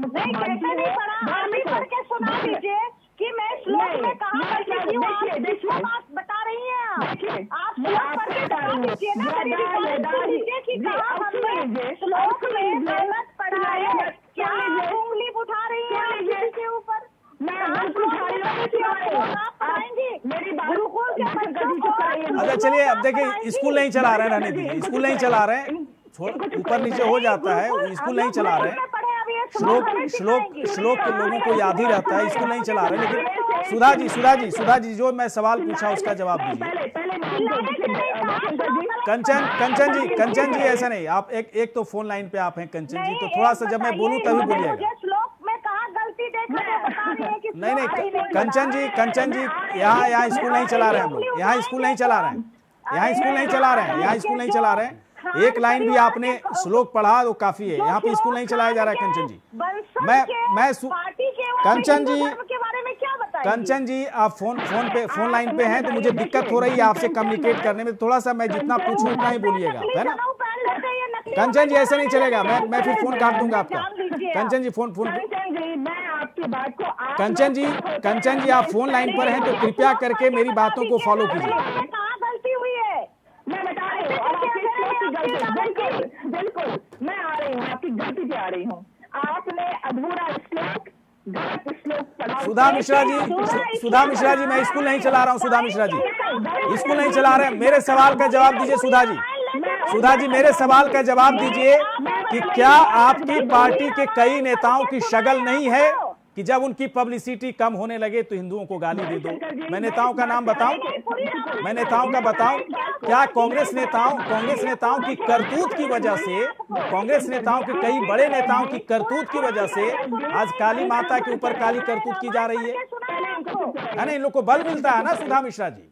S6: सुना दीजिए कि मैं श्लोक में कहा करती हूँ, आप बात बता रही हैं। आप आप श्लोक पढ़ के बता दीजिए ना, दीजिए कि कहाँ हमने श्लोक में गलत पढ़ा है। क्या उंगली उठा रही है किसी के ऊपर? मैं आप पढ़ाएंगी मेरी गुरुकुल के बच्चों को।
S1: अच्छा चलिए, अब देखिए स्कूल नहीं चला रहे हैं, रहने दीजिए, स्कूल नहीं चला रहे हैं, ऊपर नीचे हो जाता है, स्कूल नहीं चला रहे हैं। श्लोक श्लोक श्लोक के लोगों को याद ही रहता है, स्कूल नहीं चला रहे। लेकिन सुधा जी सुधा जी सुधा जी जो मैं सवाल पूछा उसका जवाब दीजिए। कंचन कंचन जी कंचन जी ऐसा नहीं, आप एक एक तो फोन लाइन पे आप हैं कंचन जी, तो थोड़ा सा जब मैं बोलूं तभी बोलिएगा। नहीं नहीं कंचन जी कंचन जी यहाँ यहाँ स्कूल नहीं चला रहे हम लोग, यहाँ स्कूल नहीं चला रहे हैं, यहाँ स्कूल नहीं चला रहे हैं, यहाँ स्कूल नहीं चला रहे हैं। एक लाइन भी आपने श्लोक पढ़ा तो काफी है। यहाँ पे स्कूल नहीं चलाया जा रहा है कंचन जी। मैं मैं कंचन जी कंचन जी आप फोन फोन पे फोन लाइन पे हैं तो मुझे दिक्कत हो रही है आपसे कम्युनिकेट करने में। थोड़ा सा मैं जितना पूछूं उतना ही बोलिएगा, है ना कंचन जी? ऐसे नहीं चलेगा, मैं मैं फिर फोन काट दूंगा आपका। कंचन जी फोन फोन
S7: मैं आपकी बात को
S1: कंचन जी कंचन जी आप फोन लाइन पर हैं तो कृपया करके मेरी बातों को फॉलो कीजिए।
S6: कहाँ गलती हुई है
S7: मैं बता रही हूँ, बिल्कुल बिल्कुल मैं आ रही हूँ, आपकी गलती पे आ रही हूँ। आपने अधूरा श्लोक गलत श्लोक पढ़ा।
S1: सुधा मिश्रा जी सुधा मिश्रा जी मैं स्कूल नहीं चला रहा हूँ। सुधा मिश्रा जी स्कूल नहीं चला रहे, मेरे सवाल का जवाब दीजिए। सुधा जी सुधा जी मेरे सवाल का जवाब दीजिए कि क्या आपकी पार्टी के कई नेताओं की शगल नहीं है कि जब उनकी पब्लिसिटी कम होने लगे तो हिंदुओं को गाली दे दो? मैं नेताओं का नाम बताऊं मैं नेताओं का बताऊं क्या कांग्रेस नेताओं कांग्रेस नेताओं की करतूत की वजह से कांग्रेस नेताओं के कई बड़े नेताओं की करतूत की वजह से आज काली माता के ऊपर काली करतूत की जा रही है? है ना, इन लोग को बल मिलता है ना सुधा मिश्रा जी।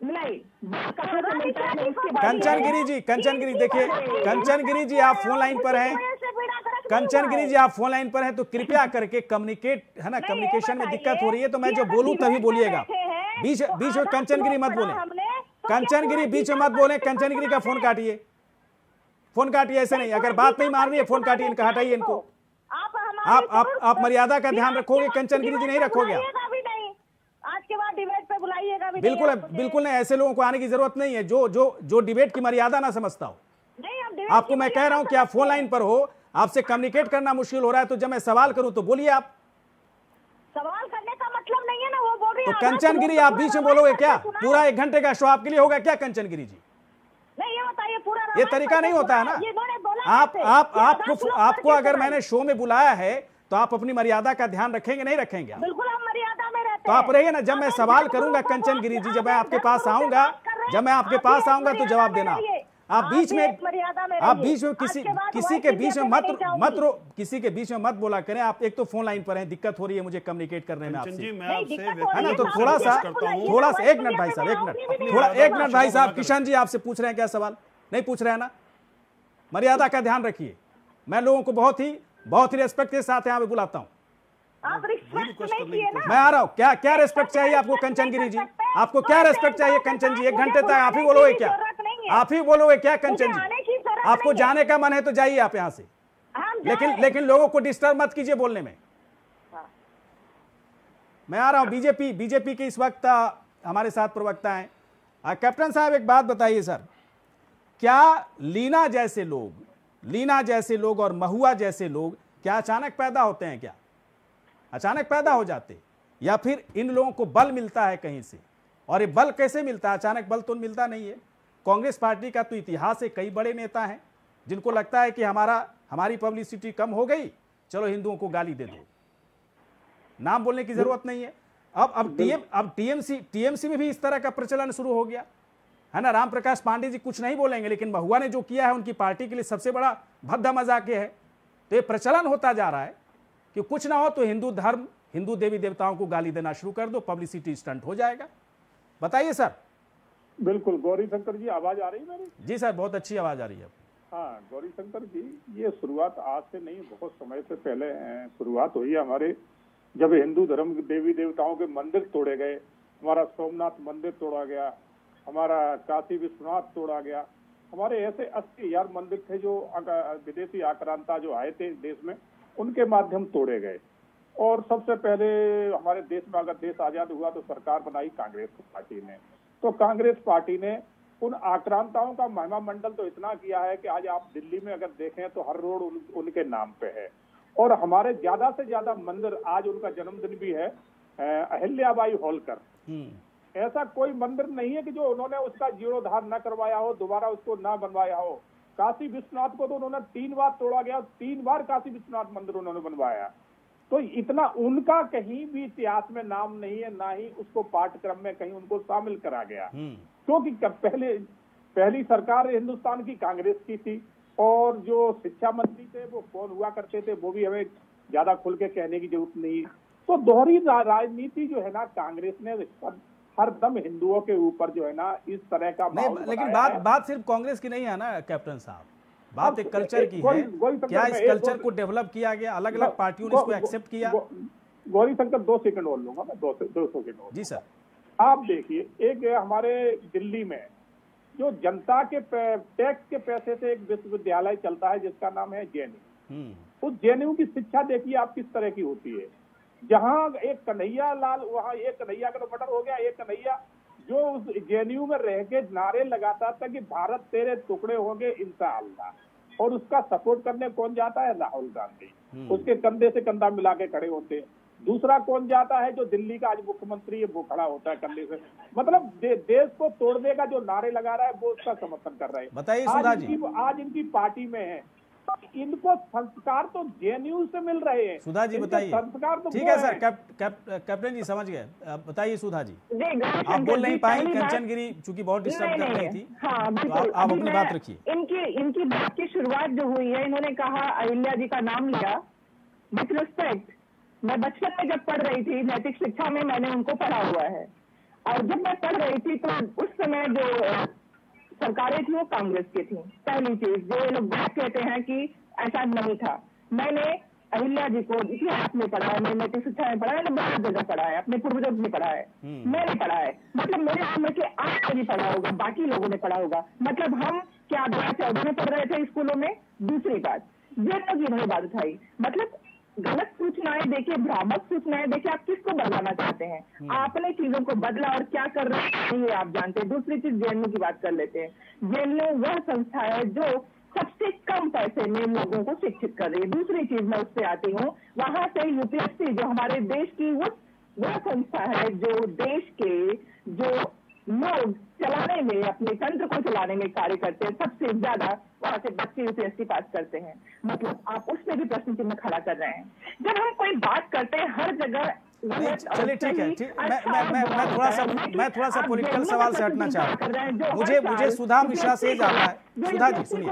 S1: कंचन गिरी जी कंचन गिरी देखिए कंचन गिरी जी आप फोन लाइन पर हैं। कंचन गिरी जी आप फोन लाइन पर हैं तो कृपया करके कम्युनिकेट, है ना, कम्युनिकेशन में दिक्कत हो रही है तो मैं जो बोलूं तभी बोलिएगा। बीच बीच में कंचन गिरी मत बोले, कंचन गिरी बीच में मत बोले। कंचन गिरी का फोन काटिए, फोन काटिए, ऐसे नहीं। अगर बात नहीं मान रही है फोन काटिए, इनका हटाइए इनको। आप आप आप मर्यादा का ध्यान रखोगे? कंचन गिरी जी नहीं रखोगे आप?
S6: आज के बाद डिबेट पे बुलाइएगा।
S1: बिल्कुल बिल्कुल नहीं, ऐसे लोगों को आने की जरूरत नहीं है जो जो जो डिबेट की मर्यादा ना समझता हो। आपको मैं कह रहा हूं कि आप फोन लाइन पर हो, आपसे कम्युनिकेट करना मुश्किल हो रहा है तो जब मैं सवाल करूं तो बोलिए। आप
S6: सवाल करने का मतलब नहीं है ना, वो बोल रही है।
S1: तो कंचन गिरी आप बीच में बोलोगे क्या? पूरा एक घंटे का शो आपके लिए होगा क्या कंचन गिरी जी?
S6: नहीं, ये बताइए पूरा
S1: ये तरीका नहीं होता है ना। आप आप आपको आपको अगर मैंने शो में बुलाया है तो आप अपनी मर्यादा का ध्यान रखेंगे नहीं रखेंगे?
S6: बिल्कुल हम मर्यादा में रहते
S1: तो आप रहिए ना। जब मैं सवाल करूंगा कंचन गिरी जी, जब मैं आपके पास आऊंगा जब मैं आपके पास आऊंगा तो जवाब देना। आप बीच में आप बीच में किसी किसी के बीच में मत मत रो किसी के बीच में मत बोला करें। आप एक तो फोन लाइन पर हैं, दिक्कत हो रही है मुझे कम्युनिकेट करने में आपसे, है ना। तो थोड़ा सा थोड़ा सा एक मिनट भाई साहब, एक मिनट थोड़ा एक मिनट भाई साहब। किशन जी आपसे पूछ रहे हैं क्या सवाल? नहीं पूछ रहे हैं ना। मर्यादा का ध्यान रखिए। मैं लोगों को बहुत ही बहुत ही रेस्पेक्ट के साथ यहाँ पे बुलाता हूँ।
S6: आप रिस्पेक्ट नहीं किए ना।
S1: मैं आ रहा हूँ। क्या क्या रेस्पेक्ट चाहिए आपको कंचन गिरी जी? आपको क्या रेस्पेक्ट चाहिए कंचन जी? एक घंटे तक आप ही बोलोगे क्या? आप ही बोलोगे क्या कंचन जी? आपको जाने का मन है तो जाइए आप यहाँ से, लेकिन लेकिन लोगों को डिस्टर्ब मत कीजिए बोलने में। मैं आ रहा हूँ। बीजेपी बीजेपी के इस वक्त हमारे साथ प्रवक्ता हैं। कैप्टन साहब एक बात बताइए सर, क्या लीना जैसे लोग लीना जैसे लोग और महुआ जैसे लोग क्या अचानक पैदा होते हैं? क्या अचानक पैदा हो जाते, या फिर इन लोगों को बल मिलता है कहीं से? और ये बल कैसे मिलता है? अचानक बल तो मिलता नहीं है। कांग्रेस पार्टी का तो इतिहास है, कई बड़े नेता हैं जिनको लगता है कि हमारा हमारी पब्लिसिटी कम हो गई, चलो हिंदुओं को गाली दे दो। नाम बोलने की जरूरत नहीं है। अब अब टीएम अब टीएमसी टीएमसी में भी इस तरह का प्रचलन शुरू हो गया है ना। राम प्रकाश पांडे जी कुछ नहीं बोलेंगे, लेकिन महुआ ने जो किया है उनकी पार्टी के लिए सबसे बड़ा भद्दा मजाक है। तो ये प्रचलन होता जा रहा है कि कुछ ना हो तो हिंदू धर्म हिंदू देवी देवताओं को गाली देना शुरू कर दो, पब्लिसिटी स्टंट हो जाएगा। बताइए सर।
S5: बिल्कुल। गौरी शंकर जी आवाज आ रही है मेरी?
S1: जी सर बहुत अच्छी आवाज आ रही है।
S5: हाँ गौरी शंकर जी, ये शुरुआत आज से नहीं, बहुत समय से पहले शुरुआत हुई है हमारे। जब हिंदू धर्म देवी देवताओं के मंदिर तोड़े गए, हमारा सोमनाथ मंदिर तोड़ा गया, हमारा काशी विश्वनाथ तोड़ा गया, हमारे ऐसे अस्सी हजार मंदिर थे जो विदेशी आक्रांता जो आए थे देश में, उनके माध्यम तोड़े गए। और सबसे पहले हमारे देश में अगर देश आजाद हुआ तो सरकार बनाई कांग्रेस पार्टी ने। तो कांग्रेस पार्टी ने उन आक्रांताओं का महिमा मंडल तो इतना किया है कि आज आप दिल्ली में अगर देखें तो हर रोड उन, उनके नाम पे है। और हमारे ज्यादा से ज्यादा मंदिर, आज उनका जन्मदिन भी है, अहिल्याबाई होलकर, ऐसा कोई मंदिर नहीं है कि जो उन्होंने उसका जीर्णोद्धार न करवाया हो, दोबारा उसको ना बनवाया हो। काशी विश्वनाथ को तो उन्होंने तीन बार तोड़ा गया, तीन बार काशी विश्वनाथ मंदिर उन्होंने बनवाया। तो इतना उनका कहीं भी इतिहास में नाम नहीं है, ना ही उसको पाठ्यक्रम में कहीं उनको शामिल करा गया। क्योंकि तो पहले पहली सरकार हिंदुस्तान की कांग्रेस की थी, और जो शिक्षा मंत्री थे वो कौन हुआ करते थे वो भी हमें ज्यादा खुल के कहने की जरूरत नहीं है। तो दोहरी राजनीति जो है ना, कांग्रेस ने हर दम हिंदुओं के ऊपर जो है ना इस तरह का
S1: नहीं,
S5: माहौल
S1: लेकिन
S5: बनाया
S1: बात
S5: है।
S1: बात सिर्फ कांग्रेस की नहीं है ना कैप्टन साहब, बात
S5: अब
S1: एक कल्चर की
S5: गौरी-
S1: है।
S5: गौरी शंकर
S1: क्या
S5: मैं
S1: इस
S5: एक
S1: कल्चर
S5: दो-
S1: को डेवलप किया गया, अलग अलग पार्टियों ने
S5: गौ-
S1: इसको एक्सेप्ट किया?
S5: गौ- गौरी शंकर दो सेकंड और लूंगा मैं, दो दो सेकंड और।
S1: जी सर।
S5: आप देखिए, एक हमारे दिल्ली में जो जनता के टैक्स के पैसे से एक विश्वविद्यालय चलता है जिसका नाम है जेएनयू। उस जेएनयू की शिक्षा देखिए आप किस तरह की होती है, जहां एक कन्हैया लाल, वहां एक कन्हैया का तो मर्डर हो गया, एक कन्हैया जो उस जेएनयू में रह के नारे लगाता था कि भारत तेरे टुकड़े होंगे इंशाअल्लाह, और उसका सपोर्ट करने कौन जाता है? राहुल गांधी। उसके कंधे से कंधा मिला के खड़े होते हैं। दूसरा कौन जाता है? जो दिल्ली का आज मुख्यमंत्री है वो खड़ा होता है कंधे से, मतलब दे, देश को तोड़ने का जो नारे लगा रहा है वो उसका समर्थन कर रहे हैं।
S1: बताइए
S5: आज
S1: सुधा जी।
S5: इनकी- आज इनकी पार्टी में है, इनको संस्कार तो जेएनयू से मिल रहे हैं।
S1: सुधा जी
S5: इनके
S1: बताइए।
S5: संस्कार तो
S1: ठीक
S5: वो
S1: है सर,
S5: हैं।
S1: कैप, कैप, कैप्टन जी समझ गए। अब बताइए सुधा जी,
S7: जी, गौरी
S1: आप बोल
S7: शंकर
S1: नहीं
S7: जी,
S1: पाई,
S7: पहली बात-
S1: कंचन गिरी चूंकि बहुत डिस्टर्ब
S7: नहीं,
S1: कर रही
S7: नहीं,
S1: थी,
S7: हाँ
S1: तो
S7: बिल्कुल।
S1: आप, आप
S7: अभी
S1: अपनी
S7: मैं-
S1: बात रखिए।
S7: इनकी इनकी बात की शुरुआत जो हुई है, इन्होंने कहा अहिल्या जी का नाम लिया, विथ रिस्पेक्ट। मैं बचपन में जब पढ़ रही थी नैतिक शिक्षा में, मैंने उनको पढ़ा हुआ है, और जब मैं पढ़ रही थी तो उस समय जो सरकारें थी वो कांग्रेस की थी। पहली चीज जो ये लोग बात कहते हैं कि ऐसा नहीं था, मैंने अहिल्या जी को इतिहास में पढ़ा है, मैंने नैतिक शिक्षा में पढ़ा है, बहुत जगह पढ़ा है, अपने पूर्वजों ने पढ़ा है, मैंने पढ़ा है, मतलब मेरे उम्र के आपने भी पढ़ा होगा, बाकी लोगों ने पढ़ा होगा। मतलब हम क्या दो हजार चौदह में पढ़ रहे थे स्कूलों में। दूसरी बात, ये लोग इन्होंने बात उठाई, मतलब गलत सूचनाएं देखिए, भ्रामक सूचनाएं देखिए, आप किसको बदलाना चाहते हैं? आपने चीजों को बदला और क्या कर रहे हैं ये आप जानते हैं। दूसरी चीज जेएनयू की बात कर लेते हैं। जेएनयू वह संस्था है जो सबसे कम पैसे में लोगों को शिक्षित कर रही है। दूसरी चीज मैं उससे आती हूँ, वहां से यूपीएससी जो हमारे देश की वो वह संस्था है जो देश के जो लोग चलाने में, अपने तंत्र को चलाने में कार्य करते हैं, सबसे ज्यादा वहां से बच्चे यूपीएससी पास करते हैं। मतलब आप उसमें भी प्रश्न चिन्ह खड़ा कर रहे हैं। जब हम कोई बात करते हैं हर जगह
S1: नहीं, चलिए ठीक है, ठीक। मैं मैं मैं मैं थोड़ा सा मैं थोड़ा सा पॉलिटिकल सवाल से हटना चाह रहा हूँ। मुझे मुझे सुधा मिश्रा से जानना है। सुधा जी सुनिए,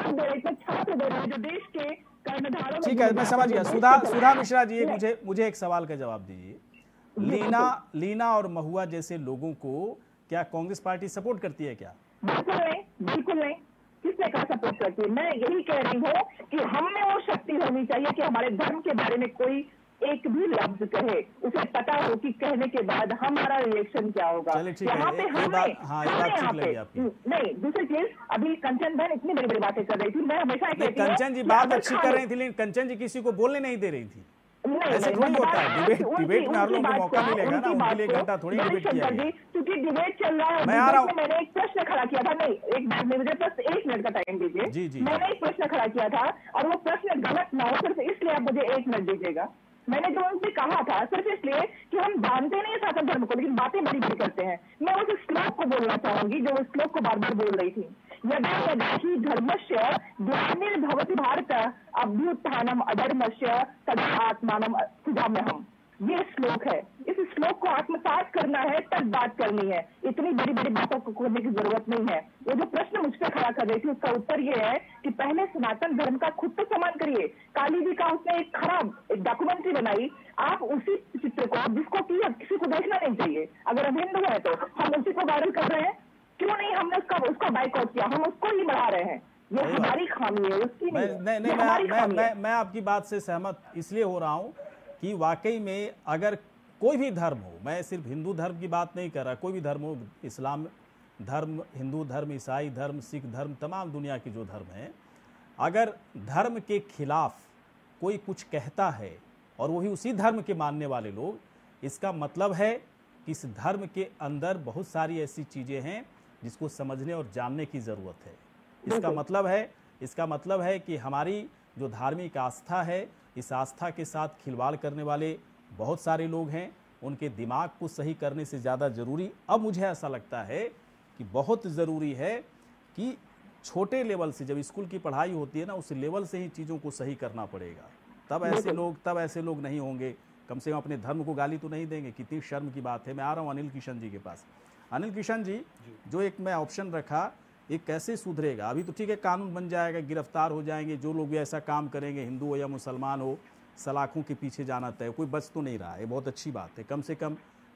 S1: ठीक है, मैं समझ गया। सुधा सुधा मिश्रा जी, मुझे मुझे एक सवाल का जवाब दीजिए। लीना लीना और महुआ जैसे लोगों को क्या कांग्रेस पार्टी सपोर्ट करती है क्या?
S7: बिल्कुल नहीं, बिल्कुल नहीं। किसने कहा सपोर्ट करती है? मैं यही कह रही हूँ कि हम में वो शक्ति होनी चाहिए कि हमारे धर्म के बारे में कोई एक भी लफ्ज कहे, उसे पता हो कि कहने के बाद हमारा रिएक्शन क्या होगा।
S1: चलिए ठीक है,
S7: यहाँ पे
S1: ये
S7: हमें
S1: बात- हाँ, ये
S7: हमें
S1: बात ठीक
S7: यहाँ
S1: लगी
S7: पे-
S1: आपकी।
S7: नहीं, दूसरी चीज, अभी कंचन बहन इतनी बड़ी बड़ी बातें कर रही थी, मैं हमेशा
S1: नहीं,
S7: कहती हूँ
S1: कंचन जी
S7: कि
S1: बात
S7: अगर
S1: अच्छी कर
S7: खाली-
S1: रही थी, लेकिन कंचन जी किसी को बोलने नहीं दे रही थी।
S7: नहीं,
S1: ऐसे
S7: नहीं,
S1: थोड़ी
S7: मैं
S1: होता है।
S7: बता-
S1: डिबेट-
S7: उनकी-
S1: डिबेट में हर
S7: उनकी
S1: लोगों को
S7: बात
S1: मौका मिलेगा ना,
S7: उनकी
S1: उनके
S7: बात
S1: लिए
S7: को-
S1: घंटा थोड़ी
S7: गौरी
S1: डिबेट किया
S7: शंकर
S1: गया।
S7: जी, क्योंकि डिबेट चल रहा है,
S1: मैं आ रहा
S7: डिबेट में मैंने एक प्रश्न खड़ा किया था। नहीं, एक मिनट में मुझे बस एक मिनट का टाइम
S1: जी,
S7: दीजिए।
S1: जी,
S7: मैंने एक प्रश्न खड़ा किया था और वो प्रश्न गलत ना हो, सिर्फ इसलिए आप मुझे एक मिनट दीजिएगा। मैंने जो उनसे कहा था सिर्फ इसलिए कि हम जानते नहीं है सनातन धर्म को, लेकिन बातें बड़ी बड़ी करते हैं। मैं उस श्लोक को बोलना चाहूंगी जो उस श्लोक को बार बार बोल रही थी, यदा यदा हि धर्मस्य ग्लानिर्भवति भारत अभ्युत्थानम अधर्मस्य तदा आत्मानम सृजाम्यहम्। ये श्लोक है, इस श्लोक को आत्मसात करना है, तब बात करनी है। इतनी बड़ी बड़ी बातों को करने की जरूरत नहीं है। वो जो प्रश्न मुझसे खड़ा कर रही थी उसका उत्तर ये है कि पहले सनातन धर्म का खुद तो सम्मान करिए। काली जी का उसने एक खराब एक डॉक्यूमेंट्री बनाई, आप उसी चित्र को जिसको कि किसी को देखना नहीं चाहिए, अगर हम हिंदू है तो हम उसी को वायरल कर रहे हैं। क्यों नहीं हमने उसका उसका बाइकआउट किया, हम उसको ही बढ़ा रहे हैं। ये
S1: सही बात।
S7: हमारी खामी है, उसकी
S1: मैं
S7: नहीं,
S1: नहीं नहीं
S7: ये
S1: मैं
S7: हमारी
S1: मैं
S7: खामी
S1: मैं,
S7: है।
S1: मैं आपकी बात से सहमत इसलिए हो रहा हूं कि वाकई में अगर कोई भी धर्म हो, मैं सिर्फ हिंदू धर्म की बात नहीं कर रहा, कोई भी धर्म हो, इस्लाम धर्म, हिंदू धर्म, ईसाई धर्म, सिख धर्म, तमाम दुनिया के जो धर्म हैं, अगर धर्म के खिलाफ कोई कुछ कहता है और वही उसी धर्म के मानने वाले लोग, इसका मतलब है कि इस धर्म के अंदर बहुत सारी ऐसी चीज़ें हैं जिसको समझने और जानने की ज़रूरत है। इसका मतलब है इसका मतलब है कि हमारी जो धार्मिक आस्था है, इस आस्था के साथ खिलवाड़ करने वाले बहुत सारे लोग हैं। उनके दिमाग को सही करने से ज़्यादा ज़रूरी अब मुझे ऐसा लगता है कि बहुत ज़रूरी है कि छोटे लेवल से, जब स्कूल की पढ़ाई होती है ना, उस लेवल से ही चीज़ों को सही करना पड़ेगा। तब ऐसे लोग तब ऐसे लोग नहीं होंगे, कम से कम अपने धर्म को गाली तो नहीं देंगे। कितनी शर्म की बात है। मैं आ रहा हूँ अनिल किशन जी के पास। अनिल किशन जी, जो एक मैं ऑप्शन रखा, ये कैसे सुधरेगा? अभी तो ठीक है, कानून बन जाएगा, गिरफ्तार हो जाएंगे जो लोग भी ऐसा काम करेंगे, हिंदू हो या मुसलमान हो, सलाखों के पीछे जाना तय, कोई बच तो नहीं रहा है, बहुत अच्छी बात है। कम से कम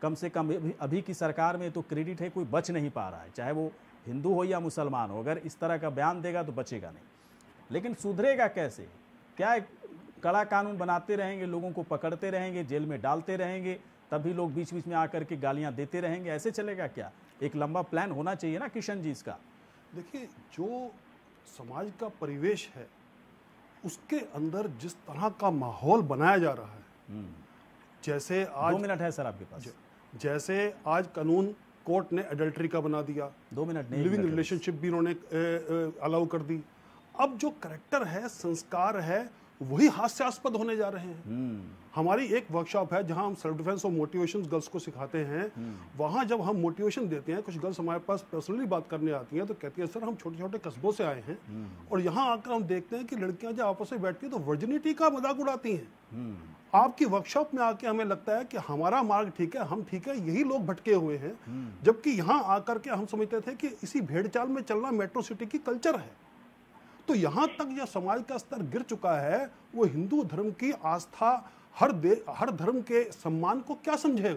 S1: कम से कम अभी, अभी की सरकार में तो क्रेडिट है, कोई बच नहीं पा रहा है, चाहे वो हिंदू हो या मुसलमान हो। अगर इस तरह का बयान देगा तो बचेगा नहीं, लेकिन सुधरेगा कैसे? क्या एक कड़ा कानून बनाते रहेंगे, लोगों को पकड़ते रहेंगे, जेल में डालते रहेंगे, तभी लोग बीच बीच में आकर के गालियां देते रहेंगे? ऐसे चलेगा क्या? एक लंबा प्लान होना चाहिए ना किशन जी इसका।
S3: देखिए, जो समाज का परिवेश है उसके अंदर जिस तरह का माहौल बनाया जा रहा है, जैसे आज
S1: दो मिनट है सर आपके पास।
S3: जैसे आज कानून कोर्ट ने एडल्ट्री का बना दिया,
S1: दो मिनट नहीं,
S3: लिविंग रिलेशनशिप भी उन्होंने अलाउ कर दी। अब जो करेक्टर है, संस्कार है, वही हास्यास्पद होने जा रहे हैं। हमारी एक वर्कशॉप है जहां हम सेल्फ डिफेंस और मोटिवेशन गर्ल्स को सिखाते हैं। वहां जब हम मोटिवेशन देते हैं, कुछ गर्ल्स हमारे पास पर्सनली बात करने आती हैं तो कहती है सर हम छोटे छोटे कस्बों से आए हैं और यहाँ आकर हम देखते हैं कि लड़कियां जब आपस में बैठती हैं तो वर्जिनिटी का मजाक उड़ाती हैं। आपकी वर्कशॉप में आके हमें लगता है कि हमारा मार्ग ठीक है, हम ठीक है, यही लोग भटके हुए हैं। जबकि यहाँ आकर के हम समझते थे कि इसी भेड़चाल में चलना मेट्रो सिटी की कल्चर है। तो यहाँ तक यह समाज का स्तर गिर चुका है, वो हिंदू धर्म की आस्था, हर दे हर धर्म के सम्मान को क्या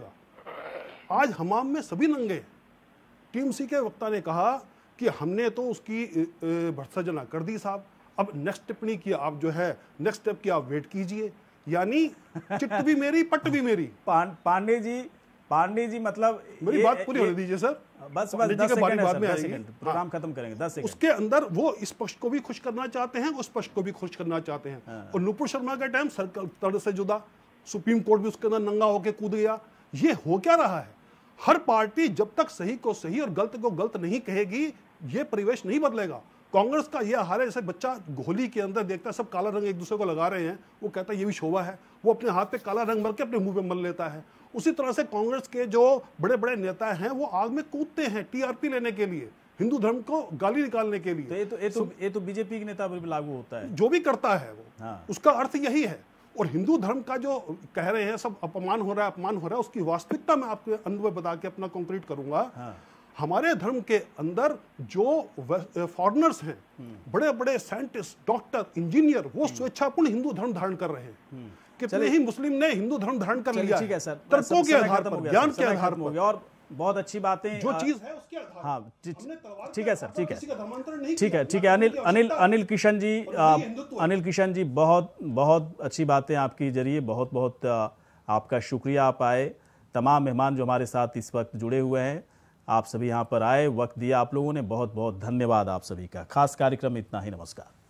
S3: समझेगा? आज हमाम में सभी नंगे। टीएमसी के वक्ता ने कहा कि हमने तो उसकी भर्त्सना कर दी साहब, अब नेक्स्ट टिप्पणी की आप जो है नेक्स्ट स्टेप की आप वेट कीजिए। यानी चिट्ट भी मेरी पट्ट भी मेरी।
S1: पां, पांडे जी पांडे जी मतलब
S3: मेरी बात पूरी होने दीजिए सर,
S1: बस बस दस सेकंड है सर, दस सेकंड प्रोग्राम खत्म करेंगे, दस सेकंड।
S3: उसके अंदर वो इस पक्ष को भी खुश करना चाहते हैं, उस पक्ष को भी खुश करना चाहते हैं। हाँ। और नुपुर शर्मा का टाइम सर्कल तर्ज से जुदा, सुप्रीम कोर्ट भी उसके अंदर नंगा होकर कूद गया। ये हो क्या रहा है? हर पार्टी जब तक सही को सही और गलत को गलत नहीं कहेगी, ये परिवेश नहीं बदलेगा। कांग्रेस का यह हाल है, जैसे बच्चा घोली के अंदर देखता है सब काला रंग एक दूसरे को लगा रहे हैं, वो कहता है ये भी शोभा है, वो अपने हाथ पे काला रंग भर के अपने मुंह पे मल लेता है। उसी तरह से कांग्रेस के जो बड़े बड़े नेता हैं वो आग में कूदते हैं टीआरपी लेने के लिए, हिंदू धर्म को गाली निकालने के लिए।
S1: तो ये तो ये तो ये तो बीजेपी के नेता पर भी लागू होता है,
S3: जो भी करता है वो। हाँ। उसका अर्थ यही है। और हिंदू धर्म का जो कह रहे हैं सब अपमान हो रहा है अपमान हो रहा है, उसकी वास्तविकता मैं आपके अनुभव बता के अपना कंक्रीट करूंगा। हाँ। हमारे धर्म के अंदर जो फॉरेनर्स हैं, बड़े बड़े साइंटिस्ट, डॉक्टर, इंजीनियर, वो स्वेच्छापूर्ण हिंदू धर्म धारण कर रहे हैं। कितने ही मुस्लिम ने हिंदू धर्म धारण कर लिया।
S1: ठीक है सर,
S3: तर्कों के आधार पर, ज्ञान के आधार पर,
S1: और बहुत अच्छी बातें
S3: जो चीज है उसके आधार पर।
S1: हाँ, ठीक है सर, ठीक है, ठीक है, ठीक है। अनिल अनिल अनिल किशन जी, अनिल किशन जी, बहुत बहुत अच्छी बातें आपकी जरिए, बहुत बहुत आपका शुक्रिया। आप आए, तमाम मेहमान जो हमारे साथ इस वक्त जुड़े हुए हैं, आप सभी यहाँ पर आए, वक्त दिया आप लोगों ने, बहुत बहुत धन्यवाद आप सभी का। खास कार्यक्रम इतना ही, नमस्कार।